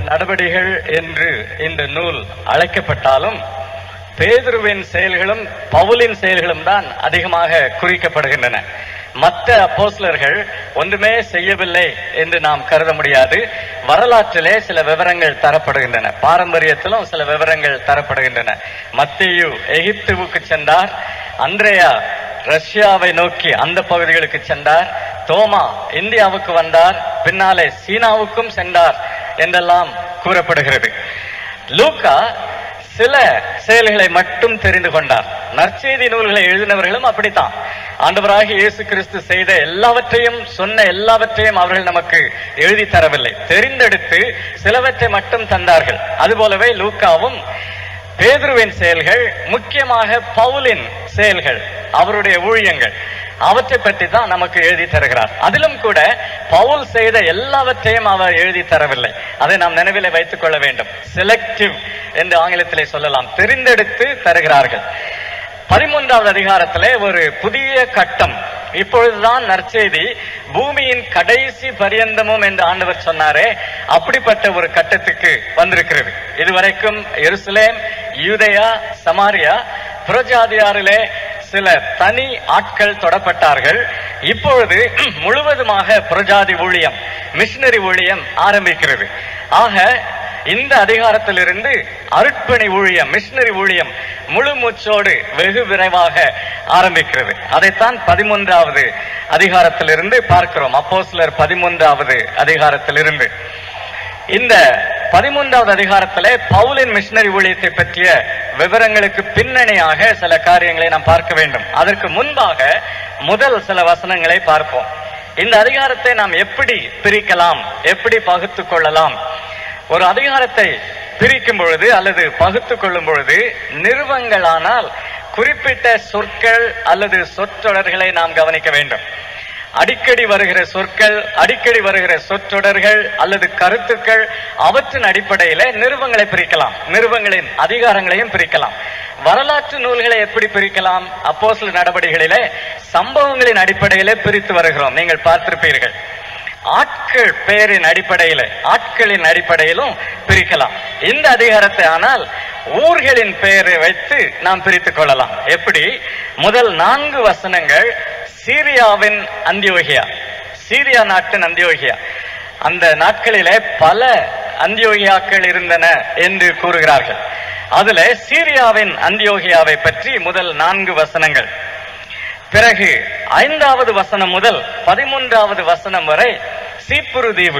நடவடிக்கைகள் என்று இந்த நூல் அழைக்கப்பட்டாலும் பேதுருவின் செயல்களும் பவுலின் செயல்களும் தான் அதிகமாக குறிக்கப்படுகின்றன. மற்ற அப்போஸ்தலர்கள் ஒன்றுமே செய்யவில்லை என்று நாம் கருத முடியாது. வரலாற்றிலே சில விவரங்கள் தரப்படுகின்றன, பாரம்பரியத்திலும் சில விவரங்கள் தரப்படுகின்றன. மத்தேயு எகிப்துவுக்கு சென்றார், அந்திரேயா ரஷ்யாவை நோக்கி அந்த பகுதிகளுக்கு சென்றார், தோமா இந்தியாவுக்கு வந்தார், பின்னாலே சீனாவுக்கும் சென்றார் என்றெல்லாம் கூறப்படுகிறது. லூக்கா சில செயல்களை மட்டும் தெரிந்து கொண்டார். நற்செய்தி நூல்களை எழுதினவர்களும் அப்படித்தான். ஆண்டவராகிய இயேசு கிறிஸ்து செய்த எல்லாவற்றையும், சொன்ன எல்லாவற்றையும் அவர்கள் நமக்கு எழுதி தரவில்லை, தெரிந்தெடுத்து சிலவற்றை மட்டும் தந்தார்கள். அதுபோலவே லூக்காவும் பேதுருவின் செயல்கள், முக்கியமாக பவுலின் செயல்கள், அவருடைய ஊழியங்கள், அவற்றை பற்றி தான் நமக்கு எழுதி தருகிறார். அதிலும் கூட பவுல் செய்த எல்லாவற்றையும் அவர் எழுதி தரவில்லை. அதை நாம் நினைவிலே வைத்துக் கொள்ள வேண்டும். செலக்டிவ் என்று ஆங்கிலத்திலே சொல்லலாம், தெரிந்தெடுத்து தருகிறார்கள். 13வது அதிகாரத்திலே ஒரு புதிய கட்டம். இப்பொழுதுதான் நற்செய்தி பூமியின் கடைசி பரியந்தமும் என்று ஆண்டவர் சொன்னாரே, அப்படிப்பட்ட ஒரு கட்டத்துக்கு வந்திருக்கிறது. இதுவரைக்கும் எருசலேம், யூதேயா, சமாரியா, புறஜாதியாரிலே சில தனி ஆட்கள் தொடப்பட்டார்கள். இப்பொழுது முழுவதுமாக புறஜாதி ஊழியம், மிஷனரி ஊழியம் ஆரம்பிக்கிறது. ஆக இந்த அதிகாரத்திலிருந்து அருட்பணி ஊழியம், மிஷனரி ஊழியம் முழு மூச்சோடு வெகு விரைவாக ஆரம்பிக்கிறது. அதைத்தான் 13வது அதிகாரத்திலிருந்து பார்க்கிறோம். அப்போஸ்தலர் 13வது அதிகாரத்திலிருந்து. இந்த 13வது அதிகாரத்திலே பவுலின் மிஷனரி ஊழியத்தை பற்றிய விவரங்களுக்கு பின்னணியாக சில காரியங்களை நாம் பார்க்க வேண்டும். அதற்கு முன்பாக முதல் சில வசனங்களை பார்ப்போம். இந்த அதிகாரத்தை நாம் எப்படி பிரிக்கலாம், எப்படி பகுத்து கொள்ளலாம்? ஒரு அதிகாரத்தை பிரிக்கும் பொழுது அல்லது பகுத்து கொள்ளும் பொழுது நிறுவங்களானால் குறிப்பிட்ட சொற்கள் அல்லது சொற்றொடர்களை நாம் கவனிக்க வேண்டும். அடிக்கடி வருகிற சொற்கள், அடிக்கடி வருகிற சொற்றொடர்கள் அல்லது கருத்துக்கள், அவற்றின் அடிப்படையில நிறுவங்களை பிரிக்கலாம், நிறுவங்களின் அதிகாரங்களையும் பிரிக்கலாம். வரலாற்று நூல்களை எப்படி பிரிக்கலாம்? அப்போஸ்தலர் நடவடிக்கைகளிலே சம்பவங்களின் அடிப்படையிலே பிரித்து வருகிறோம், நீங்கள் பார்த்திருப்பீர்கள். ஆட்கள் பெயரின் அடிப்படையில, ஆட்களின் அடிப்படையிலும் பிரிக்கலாம். இந்த அதிகாரத்தை ஆனால் ஊர்களின் பெயரை வைத்து நாம் பிரித்துக் கொள்ளலாம். எப்படி? முதல் 4 வசனங்கள் சீரியாவின் அந்தியோகியா, சீரியா நாட்டின் அந்தியோகியா. அந்த நாட்களிலே பல அந்தியோகியாக்கள் இருந்தன என்று கூறுகிறார்கள். அதுல சீரியாவின் அந்தியோகியாவை பற்றி முதல் 4 வசனங்கள். பிறகு 5வது வசனம் முதல் 13வது வசனம் வரை சீப்புரு தீவு.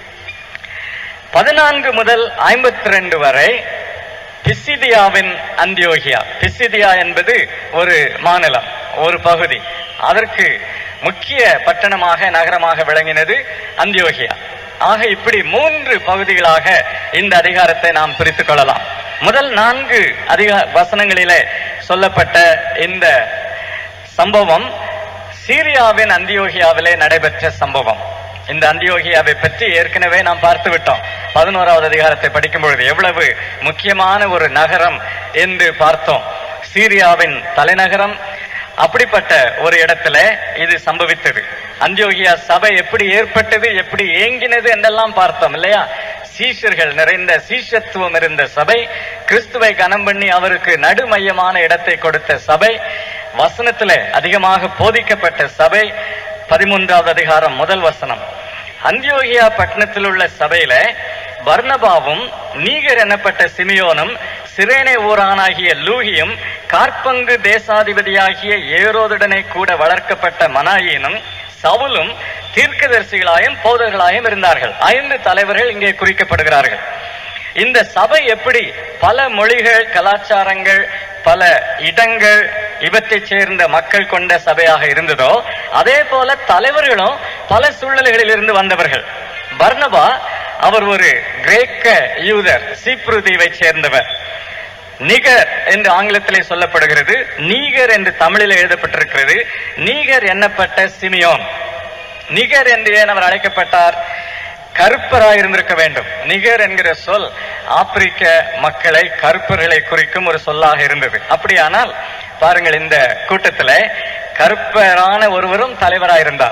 14 முதல் 52 வரை பிசிதியாவின் அந்தியோகியா. பிசிதியா என்பது ஒரு மாநிலம், ஒரு பகுதி. அதற்கு முக்கிய பட்டணமாக, நகரமாக விளங்கினது அந்தியோகியா. ஆக இப்படி 3 பகுதிகளாக இந்த அதிகாரத்தை நாம் பிரித்துக் கொள்ளலாம். முதல் 4 வசனங்களிலே சொல்லப்பட்ட இந்த சம்பவம் சீரியாவின் அந்தியோகியாவிலே நடைபெற்ற சம்பவம். இந்த அந்தியோகியாவை பற்றி ஏற்கனவே நாம் பார்த்து விட்டோம். 11வது அதிகாரத்தை படிக்கும் பொழுது எவ்வளவு முக்கியமான ஒரு நகரம் என்று பார்த்தோம். சீரியாவின் தலைநகரம். அப்படிப்பட்ட ஒரு இடத்துல இது சம்பவித்தது. அந்தியோகியா சபை எப்படி ஏற்பட்டது, எப்படி இயங்கினது என்றெல்லாம் பார்த்தோம் இல்லையா? சீஷர்கள் நிறைந்த, சீஷத்துவம் இருந்த சபை, கிறிஸ்துவை கனம் பண்ணி அவருக்கு நடுமையமான இடத்தை கொடுத்த சபை, வசனத்திலே அதிகமாக போதிக்கப்பட்ட சபை. 13வது அதிகாரம் முதல் வசனம். அந்தியோகியா பட்டணத்தில் உள்ள சபையில பர்னபாவும் நீகர் எனப்பட்ட சிமியோனும் சிரேனே ஊரானாகிய லூகியும் காற்பங்கு தேசாதிபதியாகிய ஏரோதுடனே கூட வளர்க்கப்பட்ட மனாயினும் சவுலும் தீர்க்கதரிசிகளாயும் போதகர்களாயும் இருந்தார்கள். 5 தலைவர்கள் இங்கே குறிக்கப்படுகிறார்கள். இந்த சபை எப்படி பல மொழிகள், கலாச்சாரங்கள், பல இடங்கள், இவற்றை சேர்ந்த மக்கள் கொண்ட சபையாக இருந்ததோ அதே போல தலைவர்களும் பல சூழ்நிலைகளில் இருந்து வந்தவர்கள். பர்னபா அவர் ஒரு கிரேக்க யூதர், சீப்ரு தீவை சேர்ந்தவர். நிகர் என்று ஆங்கிலத்திலே சொல்லப்படுகிறது, நீகர் என்று தமிழில் எழுதப்பட்டிருக்கிறது. நீகர் எண்ணப்பட்ட சிமியோன். நிகர் என்று ஏன் அவர் அழைக்கப்பட்டார்? கருப்பராய் இருந்திருக்க வேண்டும். நிகர் என்கிற சொல் ஆப்பிரிக்க மக்களை, கருப்பர்களை குறிக்கும் ஒரு சொல்லாக இருந்தது. அப்படியானால் பாருங்கள், இந்த கூட்டத்தில் கருப்பரான ஒருவரும் தலைவராயிருந்தார்.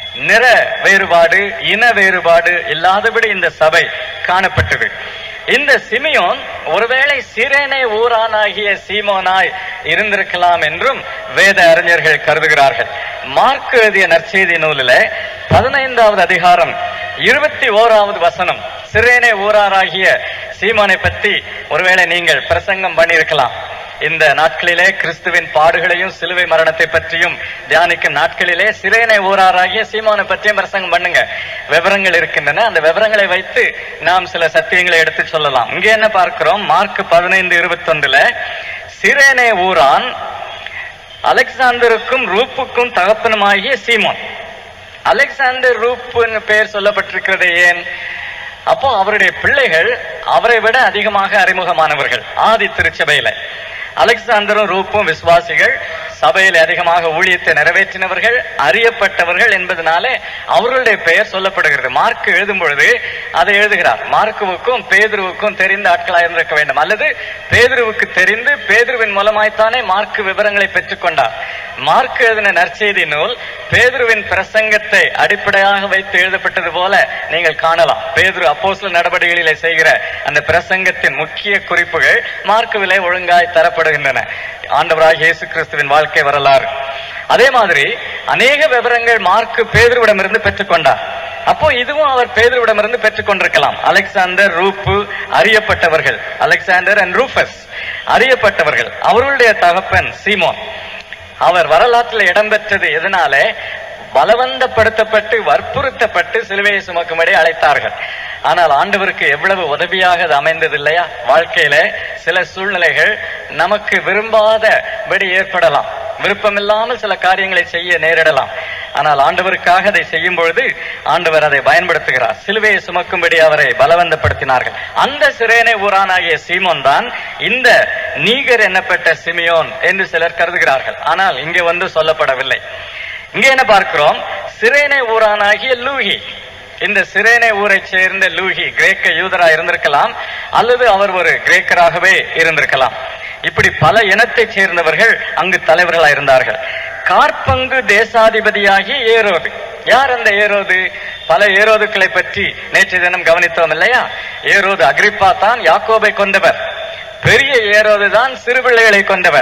நிற வேறுபாடு, இன வேறுபாடு இல்லாதபடி இந்த சபை காணப்பட்டது. இந்த சிமியோன் ஒருவேளை சிரேனே ஊரானாகிய சீமோனாய் இருந்திருக்கலாம் என்றும் வேத அறிஞர்கள் கருதுகிறார்கள். மார்க்கு எழுதிய நற்செய்தி நூலில் 15வது அதிகாரம் 21வது வசனம் சிரேனே ஊராராகிய சீமோனை பற்றி ஒருவேளை நீங்கள் பிரசங்கம் பண்ணியிருக்கலாம். இந்த நாட்களிலே கிறிஸ்துவின் பாடுகளையும் சிலுவை மரணத்தை பற்றியும் தியானிக்கும் நாட்களிலே சிரேனே ஊராராகிய சீமோனை பற்றியும் பிரசங்கம் பண்ணுங்க. விவரங்கள் இருக்கின்றன. அந்த விவரங்களை வைத்து நாம் சில சத்தியங்களை எடுத்து சொல்லலாம். இங்கே என்ன பார்க்கிறோம்? மார்க் 15:21 சிரேனே ஊரான் அலெக்சாந்தருக்கும் ரூப்புக்கும் தகப்பனுமாகிய சீமோன். அலெக்சாண்டர் ரூப்புன்னு பெயர் சொல்லப்பட்டிருக்கிறது ஏன்? அப்போ அவருடைய பிள்ளைகள் அவரை விட அதிகமாக அறிமுகமானவர்கள் ஆதி திருச்சபையில. அலெக்சாந்தரும் ரூப்பும் விசுவாசிகள், சபையில் அதிகமாக ஊழியத்தை நிறைவேற்றினவர்கள், அறியப்பட்டவர்கள் என்பதனாலே அவர்களுடைய பெயர் சொல்லப்படுகிறது. மார்க் எழுதும் பொழுது அதை எழுதுகிறார். மார்க்குவுக்கும் பேதுருவுக்கும் தெரிந்த ஆட்களாக இருந்திருக்க வேண்டும், அல்லது பேதுருவுக்கு தெரிந்து பேதுருவின் மூலமாய்த்தானே மார்க் விவரங்களை பெற்றுக் கொண்டார். மார்க் எழுதின நற்செய்தி நூல் பேதுருவின் பிரசங்கத்தை அடிப்படையாக வைத்து எழுதப்பட்டது போல நீங்கள் காணலாம். பேதுரு அப்போஸ்தலர் நடவடிக்கைகளிலே செய்கிற அந்த பிரசங்கத்தின் முக்கிய குறிப்புகள் மார்க்குவிலே ஒழுங்காய் தரப்படுகின்றன. ஆண்டவராகிய இயேசு கிறிஸ்துவின் வாழ்க்கை வரலாறு. அதே மாதிரி அநேக விவரங்கள் மார்க் பேதுருவிடமிருந்து பெற்றுக்கொண்டார். அப்போ இதுவும் அவர் பேதுருவிடமிருந்து பெற்றுக் கொண்டிருக்கலாம். அலெக்சாண்டர், ரூப்பு அறியப்பட்டவர்கள், அலெக்சாண்டர் அண்ட் ரூஃபஸ் அறியப்பட்டவர்கள். அவர்களுடைய தகப்பன் சீமோன். அவர் வரலாற்றில் இடம்பெற்றது எதனாலே? பலவந்தப்படுத்தப்பட்டு வற்புறுத்தப்பட்டு சிலுவையை சுமக்கும்படி அழைத்தார்கள். ஆனால் ஆண்டவருக்கு எவ்வளவு உதவியாக அது அமைந்தது இல்லையா? வாழ்க்கையில சில சூழ்நிலைகள் நமக்கு விரும்பாதபடி ஏற்படலாம், விருப்பமில்லாமல் சில காரியங்களை செய்ய நேரிடலாம். ஆனால் ஆண்டவருக்காக அதை செய்யும் பொழுது ஆண்டவர் அதை பயன்படுத்துகிறார். சிலுவையை சுமக்கும்படி அவரை பலவந்தப்படுத்தினார்கள். அந்த சிரேனே ஊரானாகிய சீமோன் தான் இந்த நீகர் என்னப்பட்ட சிமியோன் என்று சிலர் கருதுகிறார்கள். ஆனால் இங்கே வந்து சொல்லப்படவில்லை. இங்கே என்ன பார்க்கிறோம்? சிரேனே ஊரானாகிய லூகி. இந்த சிரேனே ஊரை சேர்ந்த லூகி கிரேக்க யூதரா இருந்திருக்கலாம், அல்லது அவர் ஒரு கிரேக்கராகவே இருந்திருக்கலாம். இப்படி பல இனத்தை சேர்ந்தவர்கள் அங்கு தலைவர்களாக இருந்தார்கள். காற்பங்கு தேசாதிபதியாகிய ஏரோது. யார் அந்த ஏரோது? பல ஏரோதுக்களை பற்றி நேற்று தினம் கவனித்தோம் இல்லையா? ஏரோது அகிரிப்பா தான் யாக்கோபை கொண்டவர். பெரிய ஏரோது தான் சிறுபிள்ளைகளை கொண்டவர்.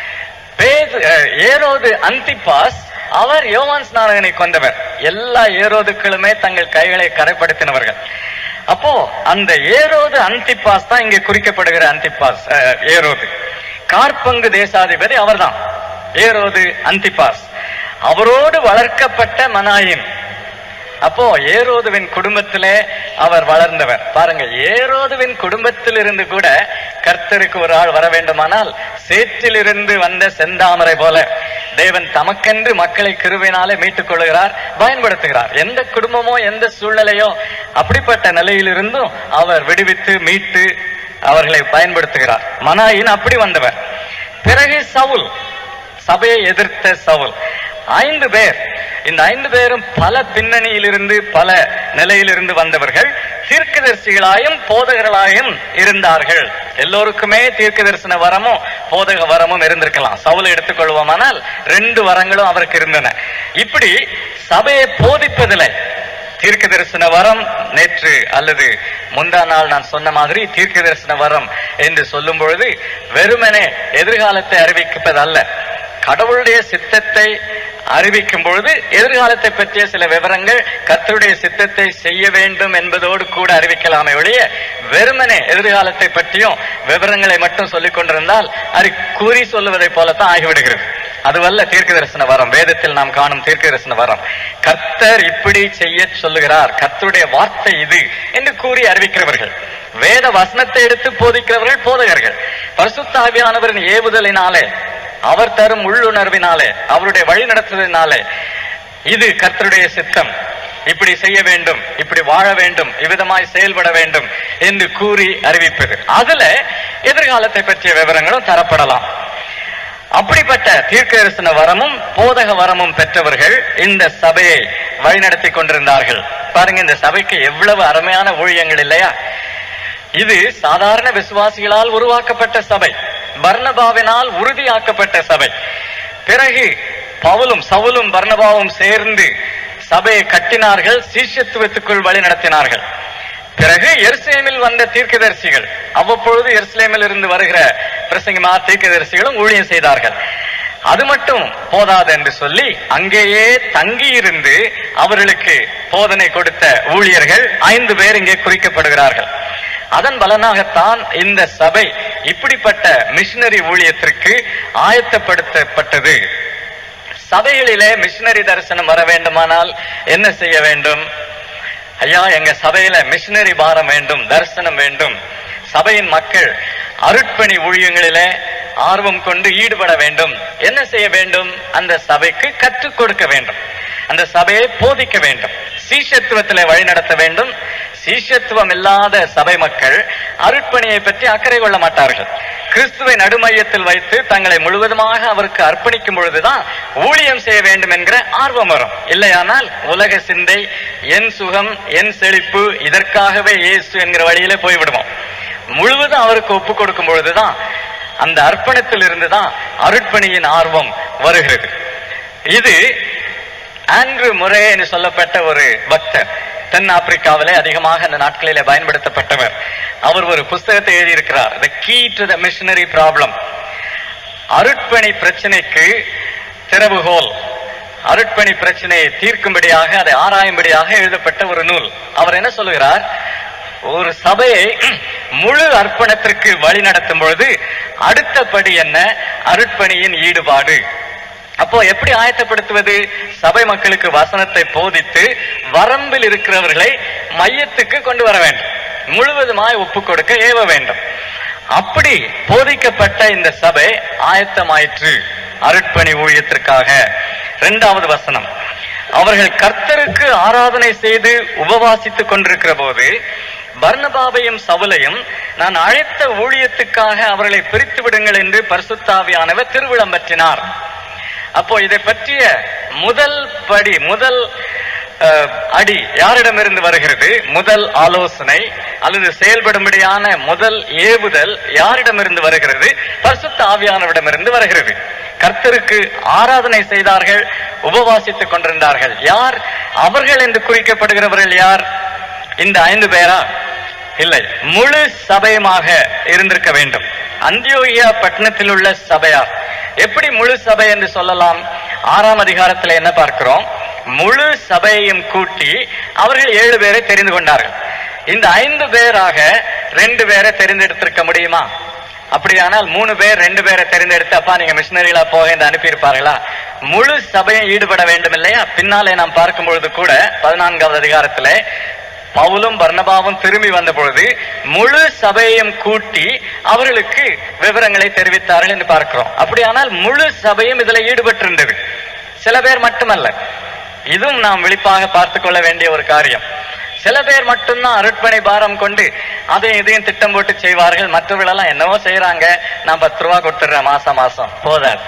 ஏரோது அந்திப்பாஸ் அவர் யோவான் ஸ்நானகனை கொண்டவர். எல்லா ஏரோதுக்களுமே தங்கள் கைகளை கரைப்படுத்தினவர்கள். அப்போ அந்த ஏரோது அந்திப்பாஸ் தான் இங்கே குறிக்கப்படுகிற அந்திப்பாஸ் ஏரோது. காற்பங்கு தேசாதிபதி அவர்தான் ஏரோது அந்திப்பாஸ். அவரோடு வளர்க்கப்பட்ட மனாயின். அப்போ ஏரோதுவின் குடும்பத்திலே அவர் வளர்ந்தவர். பாருங்க, ஏரோதுவின் குடும்பத்தில் இருந்து கூட கர்த்தருக்கு ஒரு ஆள் வர வேண்டுமானால் சேற்றிலிருந்து வந்த செந்தாமரை போல தேவன் தமக்கென்று மக்களை கிருபையினாலே மீட்டுக் கொள்கிறார், பயன்படுத்துகிறார். எந்த குடும்பமோ எந்த சூழ்நிலையோ அப்படிப்பட்ட நிலையிலிருந்தும் அவர் விடுவித்து மீட்டு அவர்களை பயன்படுத்துகிறார். மனாயின் அப்படி வந்தவர். பிறகு சவுல், சபையை எதிர்த்த சவுல். 5 பேர். இந்த 5 பேரும் பல பின்னணியிலிருந்து பல நிலையிலிருந்து வந்தவர்கள். தீர்க்கதரிசிகளாயும் போதகர்களாயும் இருந்தார்கள். எல்லோருக்குமே தீர்க்க தரிசன வரமும் போதக வரமும் இருந்திருக்கலாம். சவுலை எடுத்துக்கொள்வோமானால் 2 வரங்களும் அவருக்கு இருந்தன. இப்படி சபையை போதிப்பதில்லை. தீர்க்க தரிசன வரம் நேற்று அல்லது முந்தா நாள் நான் சொன்ன மாதிரி தீர்க்க தரிசன வரம் என்று சொல்லும் பொழுது வெறுமனே எதிர்காலத்தை அறிவிப்பது அல்ல. கடவுளுடைய சித்தத்தை அறிவிக்கும் பொழுது எதிர்காலத்தை பற்றிய சில விவரங்கள் கர்த்தருடைய சித்தத்தை செய்ய வேண்டும் என்பதோடு கூட அறிவிக்கலாமே ஒழிய வெறுமனே எதிர்காலத்தை பற்றியும் விவரங்களை மட்டும் சொல்லிக் கொண்டிருந்தால் அது கூறி சொல்லுவதை போலத்தான் ஆகிவிடுகிறது. அதுவல்ல தீர்க்க தரிசன வரம். வேதத்தில் நாம் காணும் தீர்க்க தரிசன வரம் கர்த்தர் இப்படி செய்ய சொல்லுகிறார், கர்த்தருடைய வார்த்தை இது என்று கூறி அறிவிக்கிறவர்கள். வேத வசனத்தை எடுத்து போதிக்கிறவர்கள் போதகர்கள். பரிசுத்த ஆவியானவரின் ஏவுதலினாலே, அவர் தரும் உள்ளுணர்வினாலே, அவருடைய வழி நடத்துவதனாலே இது கர்த்தருடைய சித்தம், இப்படி செய்ய வேண்டும், இப்படி வாழ வேண்டும், இவ்விதமாய் செயல்பட வேண்டும் என்று கூறி அறிவிப்பது. அதுல எதிர்காலத்தை பற்றிய விவரங்களும் தரப்படலாம். அப்படிப்பட்ட தீர்க்க தரிசன வரமும் போதக வரமும் பெற்றவர்கள் இந்த சபையை வழிநடத்தி கொண்டிருந்தார்கள். பாருங்க, இந்த சபைக்கு எவ்வளவு அருமையான ஊழியங்கள் இல்லையா? இது சாதாரண விசுவாசிகளால் உருவாக்கப்பட்ட சபை, பர்னபாவினால் உறுதியாக்கப்பட்ட சபை. பிறகு பவுலும் சவுலும் பர்னபாவும் சேர்ந்து சபையை கட்டினார்கள், சீஷத்துவத்துக்குள் வழி நடத்தினார்கள். பிறகு எருசலேமில் வந்த தீர்க்கதரிசிகள், அவ்வப்பொழுது எருசலேமில் இருந்து வருகிற பிரசங்கிமா தீர்க்கதரிசிகளும் ஊழியம் செய்தார்கள். அது மட்டும் போதாது என்று சொல்லி அங்கேயே தங்கியிருந்து அவர்களுக்கு போதனை கொடுத்த ஊழியர்கள் 5 பேர் இங்கே குறிக்கப்படுகிறார்கள். அதன் பலனாகத்தான் இந்த சபை இப்படிப்பட்ட மிஷனரி ஊழியத்திற்கு ஆயத்தப்படுத்தப்பட்டது. சபைகளிலே மிஷனரி தரிசனம் வர வேண்டுமானால் என்ன செய்ய வேண்டும்? ஐயா, எங்க சபையில மிஷனரி பாரம் வேண்டும், தரிசனம் வேண்டும். சபையின் மக்கள் அருட்பணி ஊழியங்களிலே ஆர்வம் கொண்டு ஈடுபட வேண்டும். என்ன செய்ய வேண்டும்? அந்த சபைக்கு கற்றுக் கொடுக்க வேண்டும், அந்த சபையை போதிக்க வேண்டும், சீஷத்துவத்திலே வழிநடத்த வேண்டும். சீஷத்துவம் இல்லாத சபை மக்கள் அருட்பணியை பற்றி அக்கறை கொள்ள மாட்டார்கள். கிறிஸ்துவை நடுமையத்தில் வைத்து தங்களை முழுவதுமாக அவருக்கு அர்ப்பணிக்கும் பொழுதுதான் ஊழியம் செய்ய வேண்டும் என்கிற ஆர்வம் வரும். இல்லையானால் உலக சிந்தை, என் சுகம், என் செழிப்பு, இதற்காகவே இயேசு என்கிற வழியிலே போய்விடுவோம். முழுவதும் அவருக்கு ஒப்பு கொடுக்கும் பொழுதுதான், அந்த அர்ப்பணத்தில் இருந்துதான் அருட்பணியின் ஆர்வம் வருகிறது. இது ஆண்ட்ரூ முரே என்று சொல்லப்பட்ட ஒரு பக்தர், தென் ஆப்பிரிக்காவிலே அதிகமாக அந்த நாட்களிலே பயன்படுத்தப்பட்டவர். அவர் ஒரு புஸ்தகத்தை எழுதியிருக்கிறார், The Key to the Missionary Problem. அருட்பணி பிரச்சனைக்கு திறவுகோல், அருட்பணி பிரச்சனையை தீர்க்கும்படியாக, அதை ஆராயும்படியாக எழுதப்பட்ட ஒரு நூல். அவர் என்ன சொல்லுகிறார்? ஒரு சபையை முழு அர்ப்பணத்திற்கு வழி நடத்தும் பொழுது அடுத்தபடி என்ன? அருட்பணியின் ஈடுபாடு. அப்போ எப்படி ஆயத்தப்படுத்துவது? சபை மக்களுக்கு வசனத்தை போதித்து வரம்பில் இருக்கிறவர்களை மையத்துக்கு கொண்டு வர வேண்டும், முழுவதுமாய் ஒப்பு கொடுக்க ஏவ வேண்டும். அப்படி போதிக்கப்பட்ட இந்த சபை ஆயத்தமாயிற்று அருட்பணி ஊழியத்திற்காக. 2வது வசனம், அவர்கள் கர்த்தருக்கு ஆராதனை செய்து உபவாசித்துக் கொண்டிருக்கிற போது பர்னபாவையும் சவுலையும் நான் அழைத்த ஊழியத்துக்காக அவர்களை பிரித்து விடுங்கள் என்று பரிசுத்தாவியானவர் திருவிழம் பற்றினார். அப்போ இதை பற்றிய முதல் படி, முதல் அடி யாரிடமிருந்து வருகிறது? முதல் ஆலோசனை அல்லது செயல்படும்படியான முதல் ஏவுதல் யாரிடமிருந்து வருகிறது? பரிசுத்த ஆவியானவரிடமிருந்து வருகிறது. கர்த்தருக்கு ஆராதனை செய்தார்கள், உபவாசித்துக் கொண்டிருந்தார்கள். யார் அவர்கள் என்று குறிக்கப்படுகிறவர்கள்? யார்? இந்த 5 பேரா? இல்லை, முழு சபையுமாக இருந்திருக்க வேண்டும். அந்தியோகியா பட்டணத்தில் உள்ள சபையார். எப்படி முழு சபை என்று சொல்லலாம்? 6ஆம் அதிகாரத்தில் என்ன பார்க்கிறோம்? முழு சபையையும் கூட்டி அவர்கள் 7 பேரை தெரிந்து கொண்டார்கள். இந்த 5 பேராக 2 பேரை தெரிந்தெடுத்திருக்க முடியுமா? அப்படியானால் 3 பேர் 2 பேரை தெரிந்தெடுத்து அப்பா நீங்க மிஷனரிகளா போக என்று அனுப்பியிருப்பார்களா? முழு சபையை ஈடுபட வேண்டும் இல்லையா? பின்னாலே நாம் பார்க்கும் பொழுது கூட 14வது அதிகாரத்திலே பவுலும் பர்னபாவும் திரும்பி வந்த பொழுது முழு சபையையும் கூட்டி அவர்களுக்கு விவரங்களை தெரிவித்தார்கள் என்று பார்க்கிறோம். அப்படியானால் முழு சபையும் இதில் ஈடுபட்டிருந்தது, சில பேர் மட்டுமல்ல. இதுவும் நாம் விழிப்பாக பார்த்துக் கொள்ள வேண்டிய ஒரு காரியம். சில பேர் மட்டும்தான் அருட்பணி பாரம் கொண்டு அதையும் இதையும் திட்டம் போட்டு செய்வார்கள். மற்றவர்களெல்லாம் என்னவோ செய்யறாங்க, நான் 10 ரூபா கொடுத்துடுறேன் மாசம். போதாது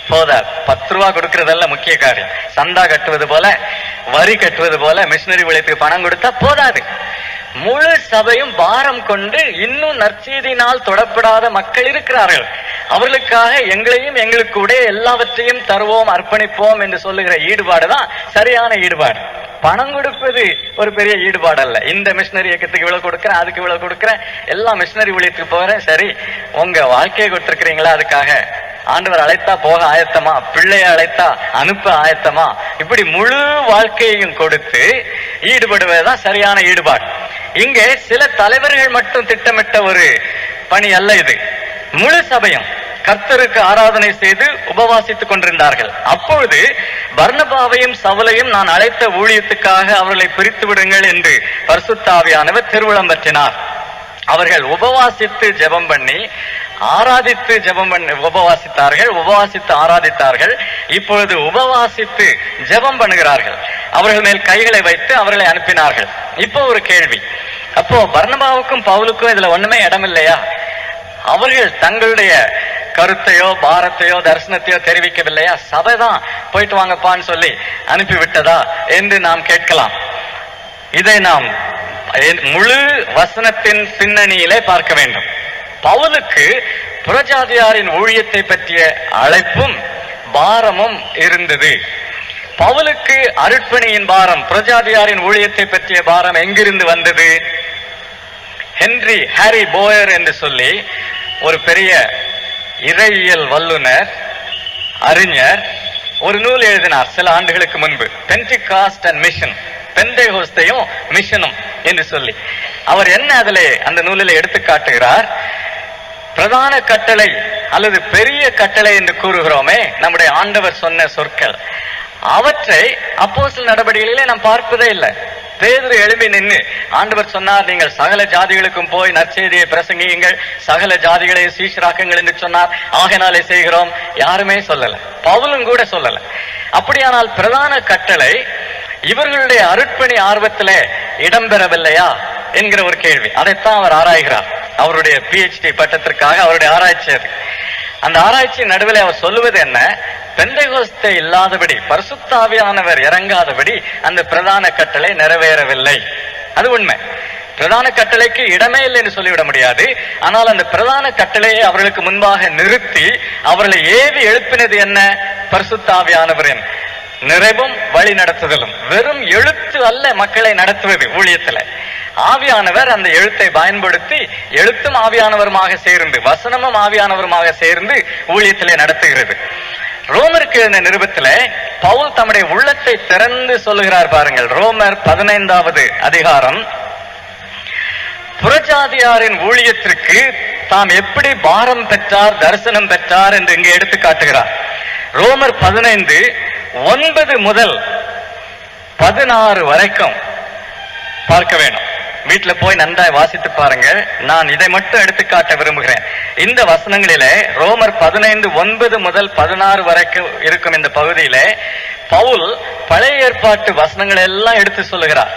10 ரூபா கொடுக்கறதல்ல முக்கிய காரியம். சந்தா கட்டுவது போல, வரி கட்டுவது போல மிஷனரி ஊழியத்துக்கு பணம் கொடுத்தா போதாது. முழு சபையும் பாரம் கொண்டு இன்னும் நற்செய்தியினால் தொடப்படாத மக்கள் இருக்கிறார்கள். அவர்களுக்காக எங்களையும் எங்களுக்கு உடைய எல்லாவற்றையும் தருவோம், அர்ப்பணிப்போம் என்று சொல்லுகிற ஈடுபாடுதான் சரியான ஈடுபாடு. பணம் கொடுப்பது ஒரு பெரிய ஈடுபாடு அல்ல. இந்த மிஷனரி இயக்கத்துக்கு இவ்வளவு கொடுக்கிறேன், அதுக்கு இவ்வளவு கொடுக்கிறேன், எல்லா மிஷனரி ஊழியத்துக்கு போறேன். சரி, உங்க வாழ்க்கையை கொடுத்திருக்கிறீங்களா? அதுக்காக ஆண்டவர் அழைத்தா போக ஆயத்தமா? பிள்ளைய அழைத்தா அனுப்ப ஆயத்தமா? இப்படி முழு வாழ்க்கையையும் கொடுத்து ஈடுபடுவதுதான் சரியான ஈடுபாடு. இங்கே சில தலைவர்கள் மட்டும் திட்டமிட்ட ஒரு பணி அல்ல இது. முழு சபையும் கர்த்தருக்கு ஆராதனை செய்து உபவாசித்துக் கொண்டிருந்தார்கள். அப்பொழுது பர்னபாவையும் சவுலையும் நான் அழைத்த ஊழியத்துக்காக அவர்களை பிரித்து விடுங்கள் என்று பரிசுத்த ஆவியானவர் திருவிழம் பற்றினார். அவர்கள் உபவாசித்து ஜெபம் பண்ணி ஆராதித்து ஜெபம் பண்ணி உபவாசித்தார்கள், உபவாசித்து ஆராதித்தார்கள். இப்பொழுது உபவாசித்து ஜெபம் பண்ணுகிறார்கள். அவர்கள் மேல் கைகளை வைத்து அவர்களை அனுப்பினார்கள். இப்போ ஒரு கேள்வி, அப்போ பர்னபாவுக்கும் பவுலுக்கும் இதுல ஒண்ணுமே இடம் இல்லையா? அவர்கள் தங்களுடைய கருத்தையோ பாரத்தையோ தரிசனத்தையோ தெரிவிக்கவில்லையா? சபைதான் போயிட்டு வாங்கப்பான்னு சொல்லி அனுப்பிவிட்டதா என்று நாம் கேட்கலாம். இதை நாம் முழு வசனத்தின் பின்னணியிலே பார்க்க வேண்டும். பவுலுக்கு புறஜாதியாரின் ஊழியத்தை பற்றிய அழைப்பும் பாரமும் இருந்தது. பவுலுக்கு அருட்பணியின் பாரம், புரஜாதியாரின் ஊழியத்தை பற்றிய பாரம் எங்கிருந்து வந்தது? ஹாரி போயர் என்று சொல்லி ஒரு பெரிய இறையியல் வல்லுனர், அறிஞர் ஒரு நூல் எழுதினார் சில ஆண்டுகளுக்கு முன்பு, பென்டிகாஸ்ட் அண்ட் மிஷன், பெந்தேகோஸ்தையும் மிஷனும் என்று சொல்லி. அவர் என்ன அதிலே அந்த நூலில் எடுத்து காட்டுகிறார்? பிரதான கட்டளை அல்லது பெரிய கட்டளை என்று கூறுகிறோமே, நம்முடைய ஆண்டவர் சொன்ன சொற்கள், அவற்றை அப்போஸ்தலர் நடவடிக்கைகளிலே நாம் பார்ப்பதே இல்லை. பேதுரு எழும்பி நின்று ஆண்டவர் சொன்னார், நீங்கள் சகல ஜாதிகளுக்கும் போய் நற்செய்தியை பிரசங்கியுங்கள், சகல ஜாதிகளை சீஷராக்குங்கள் என்று சொன்னார், ஆகையினாலே செய்கிறோம். யாருமே சொல்லல, பவுலும் கூட சொல்லல. அப்படியானால் பிரதான கட்டளை இவர்களுடைய அருட்பணி ஆர்வத்திலே இடம்பெறவில்லையா என்கிற ஒரு கேள்வி. அதைத்தான் அவர் ஆராய்கிறார். அவருடைய PhD பட்டத்திற்காக அவருடைய ஆராய்ச்சி அது. அந்த ஆராய்ச்சியின் நடுவில் அவர் சொல்லுவது என்ன? பெந்தேகோஸ்தே இல்லாதபடி, பரிசுத்த ஆவியானவர் இறங்காதபடி அந்த பிரதான கட்டளை நிறைவேறவில்லை. அது உண்மை. பிரதான கட்டளைக்கு இடமே இல்லை என்று சொல்லிவிட முடியாது. ஆனால் அந்த பிரதான கட்டளையை அவர்களுக்கு முன்பாக நிறுத்தி அவர்களை ஏவி எழுப்பினது என்ன? பரிசுத்த ஆவியானவரின் நிறைவும் வழி நடத்துதலும். வெறும் எழுத்து அல்ல மக்களை நடத்துவது ஊழியத்தில். ஆவியானவர் அந்த எழுத்தை பயன்படுத்தி, எழுத்தும் ஆவியானவருமாக சேர்ந்து, வசனமும் ஆவியானவருமாக சேர்ந்து ஊழியத்திலே நடத்துகிறது. ரோமருக்கு எழுதின நிருபத்திலே பவுல் தம்முடைய உள்ளத்தை திறந்து சொல்லுகிறார் பாருங்கள். ரோமர் 15வது அதிகாரம், புறஜாதியாரின் ஊழியத்திற்கு தாம் எப்படி பாரம் பெற்றார், தரிசனம் பெற்றார் என்று இங்கே எடுத்து காட்டுகிறார். ரோமர் 15:9 முதல் 16 வரைக்கும் பார்க்க வேணும். வீட்டுல போய் நன்றாய் வாசித்து பாருங்க. நான் இதை மட்டும் எடுத்து காட்ட விரும்புகிறேன். இந்த வசனங்களிலே ரோமர் 15:9 முதல் 16 வரைக்கும் இருக்கும் இந்த பகுதியிலே பவுல் பழைய ஏற்பாட்டு வசனங்களை எல்லாம் எடுத்து சொல்லுகிறார்.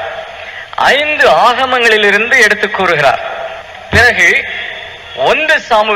5 ஆகமங்களிலிருந்து எடுத்து கூறுகிறார். பிறகு 2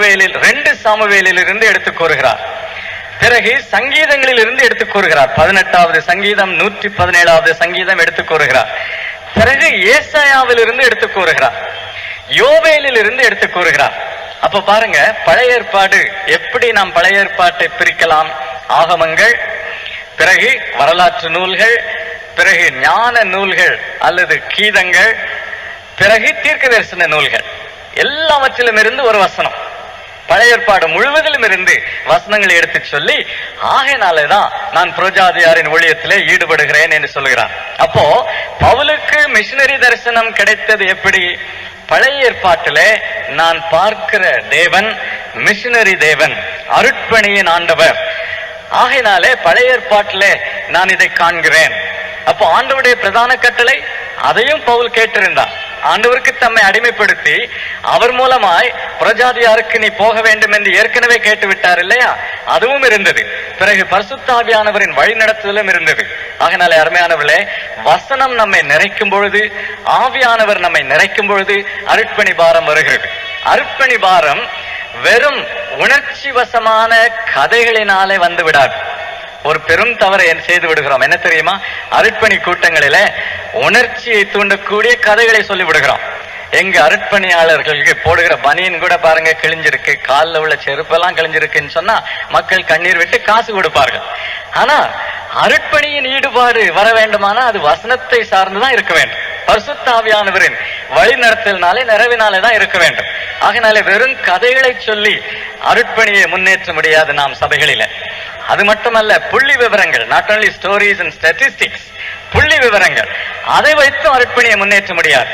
சாமுவேலில் இருந்து எடுத்து கூறுகிறார். பிறகு சங்கீதங்களில் இருந்து எடுத்து கூறுகிறார். 18வது சங்கீதம், 117வது சங்கீதம் எடுத்து கூறுகிறார். பிறகு ஏசாயாவில் இருந்து எடுத்து கூறுகிறார். யோவேலில் இருந்து எடுத்து கூறுகிறார். அப்ப பாருங்க, பழைய ஏற்பாடு எப்படி நாம் பழைய ஏற்பாட்டை பிரிக்கலாம்? ஆகமங்கள், பிறகு வரலாற்று நூல்கள், பிறகு ஞான நூல்கள் அல்லது கீதங்கள், பிறகு தீர்க்க தரிசன நூல்கள். எல்லாவற்றிலும் இருந்து ஒரு வசனம், பழைய ஏற்பாடு முழுவதிலும் இருந்து வசனங்களை எடுத்து சொல்லி, ஆகையினாலேதான் நான் புரஜாதியாரின் ஊழியத்திலே ஈடுபடுகிறேன் என்று சொல்கிறார். அப்போ பவுலுக்கு மிஷனரி தரிசனம் கிடைத்தது எப்படி? பழைய ஏற்பாட்டிலே நான் பார்க்கிற தேவன் மிஷனரி தேவன், அருட்பணியின் ஆண்டவர். ஆகையினாலே பழைய ஏற்பாட்டிலே நான் இதை காண்கிறேன். அப்போ ஆண்டவருடைய பிரதான கட்டளை அதையும் பவுல் கேட்டிருந்தார். ஆண்டவருக்கு தம்மை அடிமைப்படுத்தி அவர் மூலமாய் புரஜாதியாருக்கு நீ போக வேண்டும் என்று ஏற்கனவே கேட்டு விட்டார் இல்லையா? அதுவும் இருந்தது. பிறகு பரிசுத்த ஆவியானவரின் வழி நடத்துதலும் இருந்தது. ஆகையினாலே அருமையானவர்களே, வசனம் நம்மை நிறைக்கும் பொழுது, ஆவியானவர் நம்மை நிறைக்கும் பொழுது அருட்பணி பாரம் வருகிறது. அருட்பணி பாரம் வெறும் உணர்ச்சி வசமான கதைகளினாலே வந்து விடாது. ஒரு பெரும் தவறை செய்து விடுகிறோம். என்ன தெரியுமா? அருட்பணி கூட்டங்களில உணர்ச்சியை தூண்டக்கூடிய கதைகளை சொல்லி விடுகிறோம். எங்க அருட்பணியாளர்களுக்கு போடுகிற பனியன் கூட பாருங்க கிழிஞ்சிருக்கு, காலில் உள்ள செருப்பெல்லாம் கிழிஞ்சிருக்குன்னு சொன்னா மக்கள் கண்ணீர் விட்டு காசு கொடுப்பார்கள். ஆனா அருட்பணியின் ஈடுபாடு வர வேண்டுமானா அது வசனத்தை சார்ந்துதான் இருக்க வேண்டும். பரிசுத்த ஆவியானவரின் வழி நடத்தலினாலே, நிறைவினாலே தான் இருக்க வேண்டும். ஆகினாலே வெறும் கதைகளை சொல்லி அருட்பணியை முன்னேற்ற முடியாது நாம் சபைகளில. அது மட்டுமல்ல, புள்ளி விவரங்கள், not only stories and statistics, புள்ளி விவரங்கள், அதை வைத்து அருட்பணியை முன்னேற்ற முடியாது.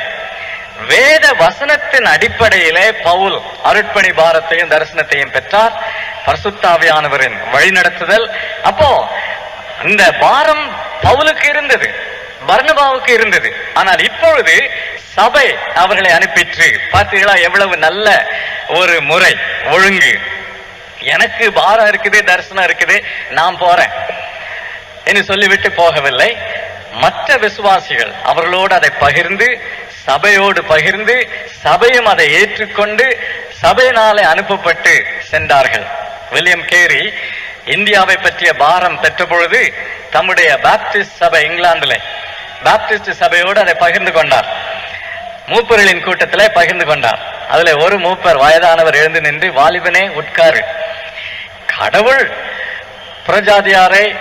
வேத வசனத்தின் அடிப்படையிலே பவுல் அருட்பணி பாரத்தையும் தரிசனத்தையும் பெற்றார். பரிசுத்த ஆவியானவரின் வழி நடத்துதல். அப்போ இந்த பாரம் பவுலுக்கு இருந்தது, பர்னபாவுக்கு இருந்தது. ஆனால் இப்பொழுது சபை அவர்களை அனுப்பிற்று. பார்த்தீங்களா எவ்வளவு நல்ல ஒரு முறை, ஒழுங்கு. எனக்கு பாரம் இருக்குது, தரிசனம் இருக்குது, நான் போறேன் என்று சொல்லிவிட்டு போகவில்லை. மற்ற விசுவாசிகள் அவர்களோடு அதை பகிர்ந்து, சபையோடு பகிர்ந்து, சபையும் அதை ஏற்றுக்கொண்டு சபையினாலே அனுப்பப்பட்டு சென்றார்கள். வில்லியம் கேரி இந்தியாவை பற்றிய பாரம் பெற்ற பொழுது தம்முடைய பாப்டிஸ்ட் சபை, இங்கிலாந்துல பாப்டிஸ்ட் சபையோடு அதை பகிர்ந்து கொண்டார். மூப்பர்களின் கூட்டத்திலே பகிர்ந்து கொண்டார். அதுல ஒரு மூப்பர் வயதானவர் எழுந்து நின்று, வாலிபனே உட்காரு, கடவுள் புறஜாதியாரை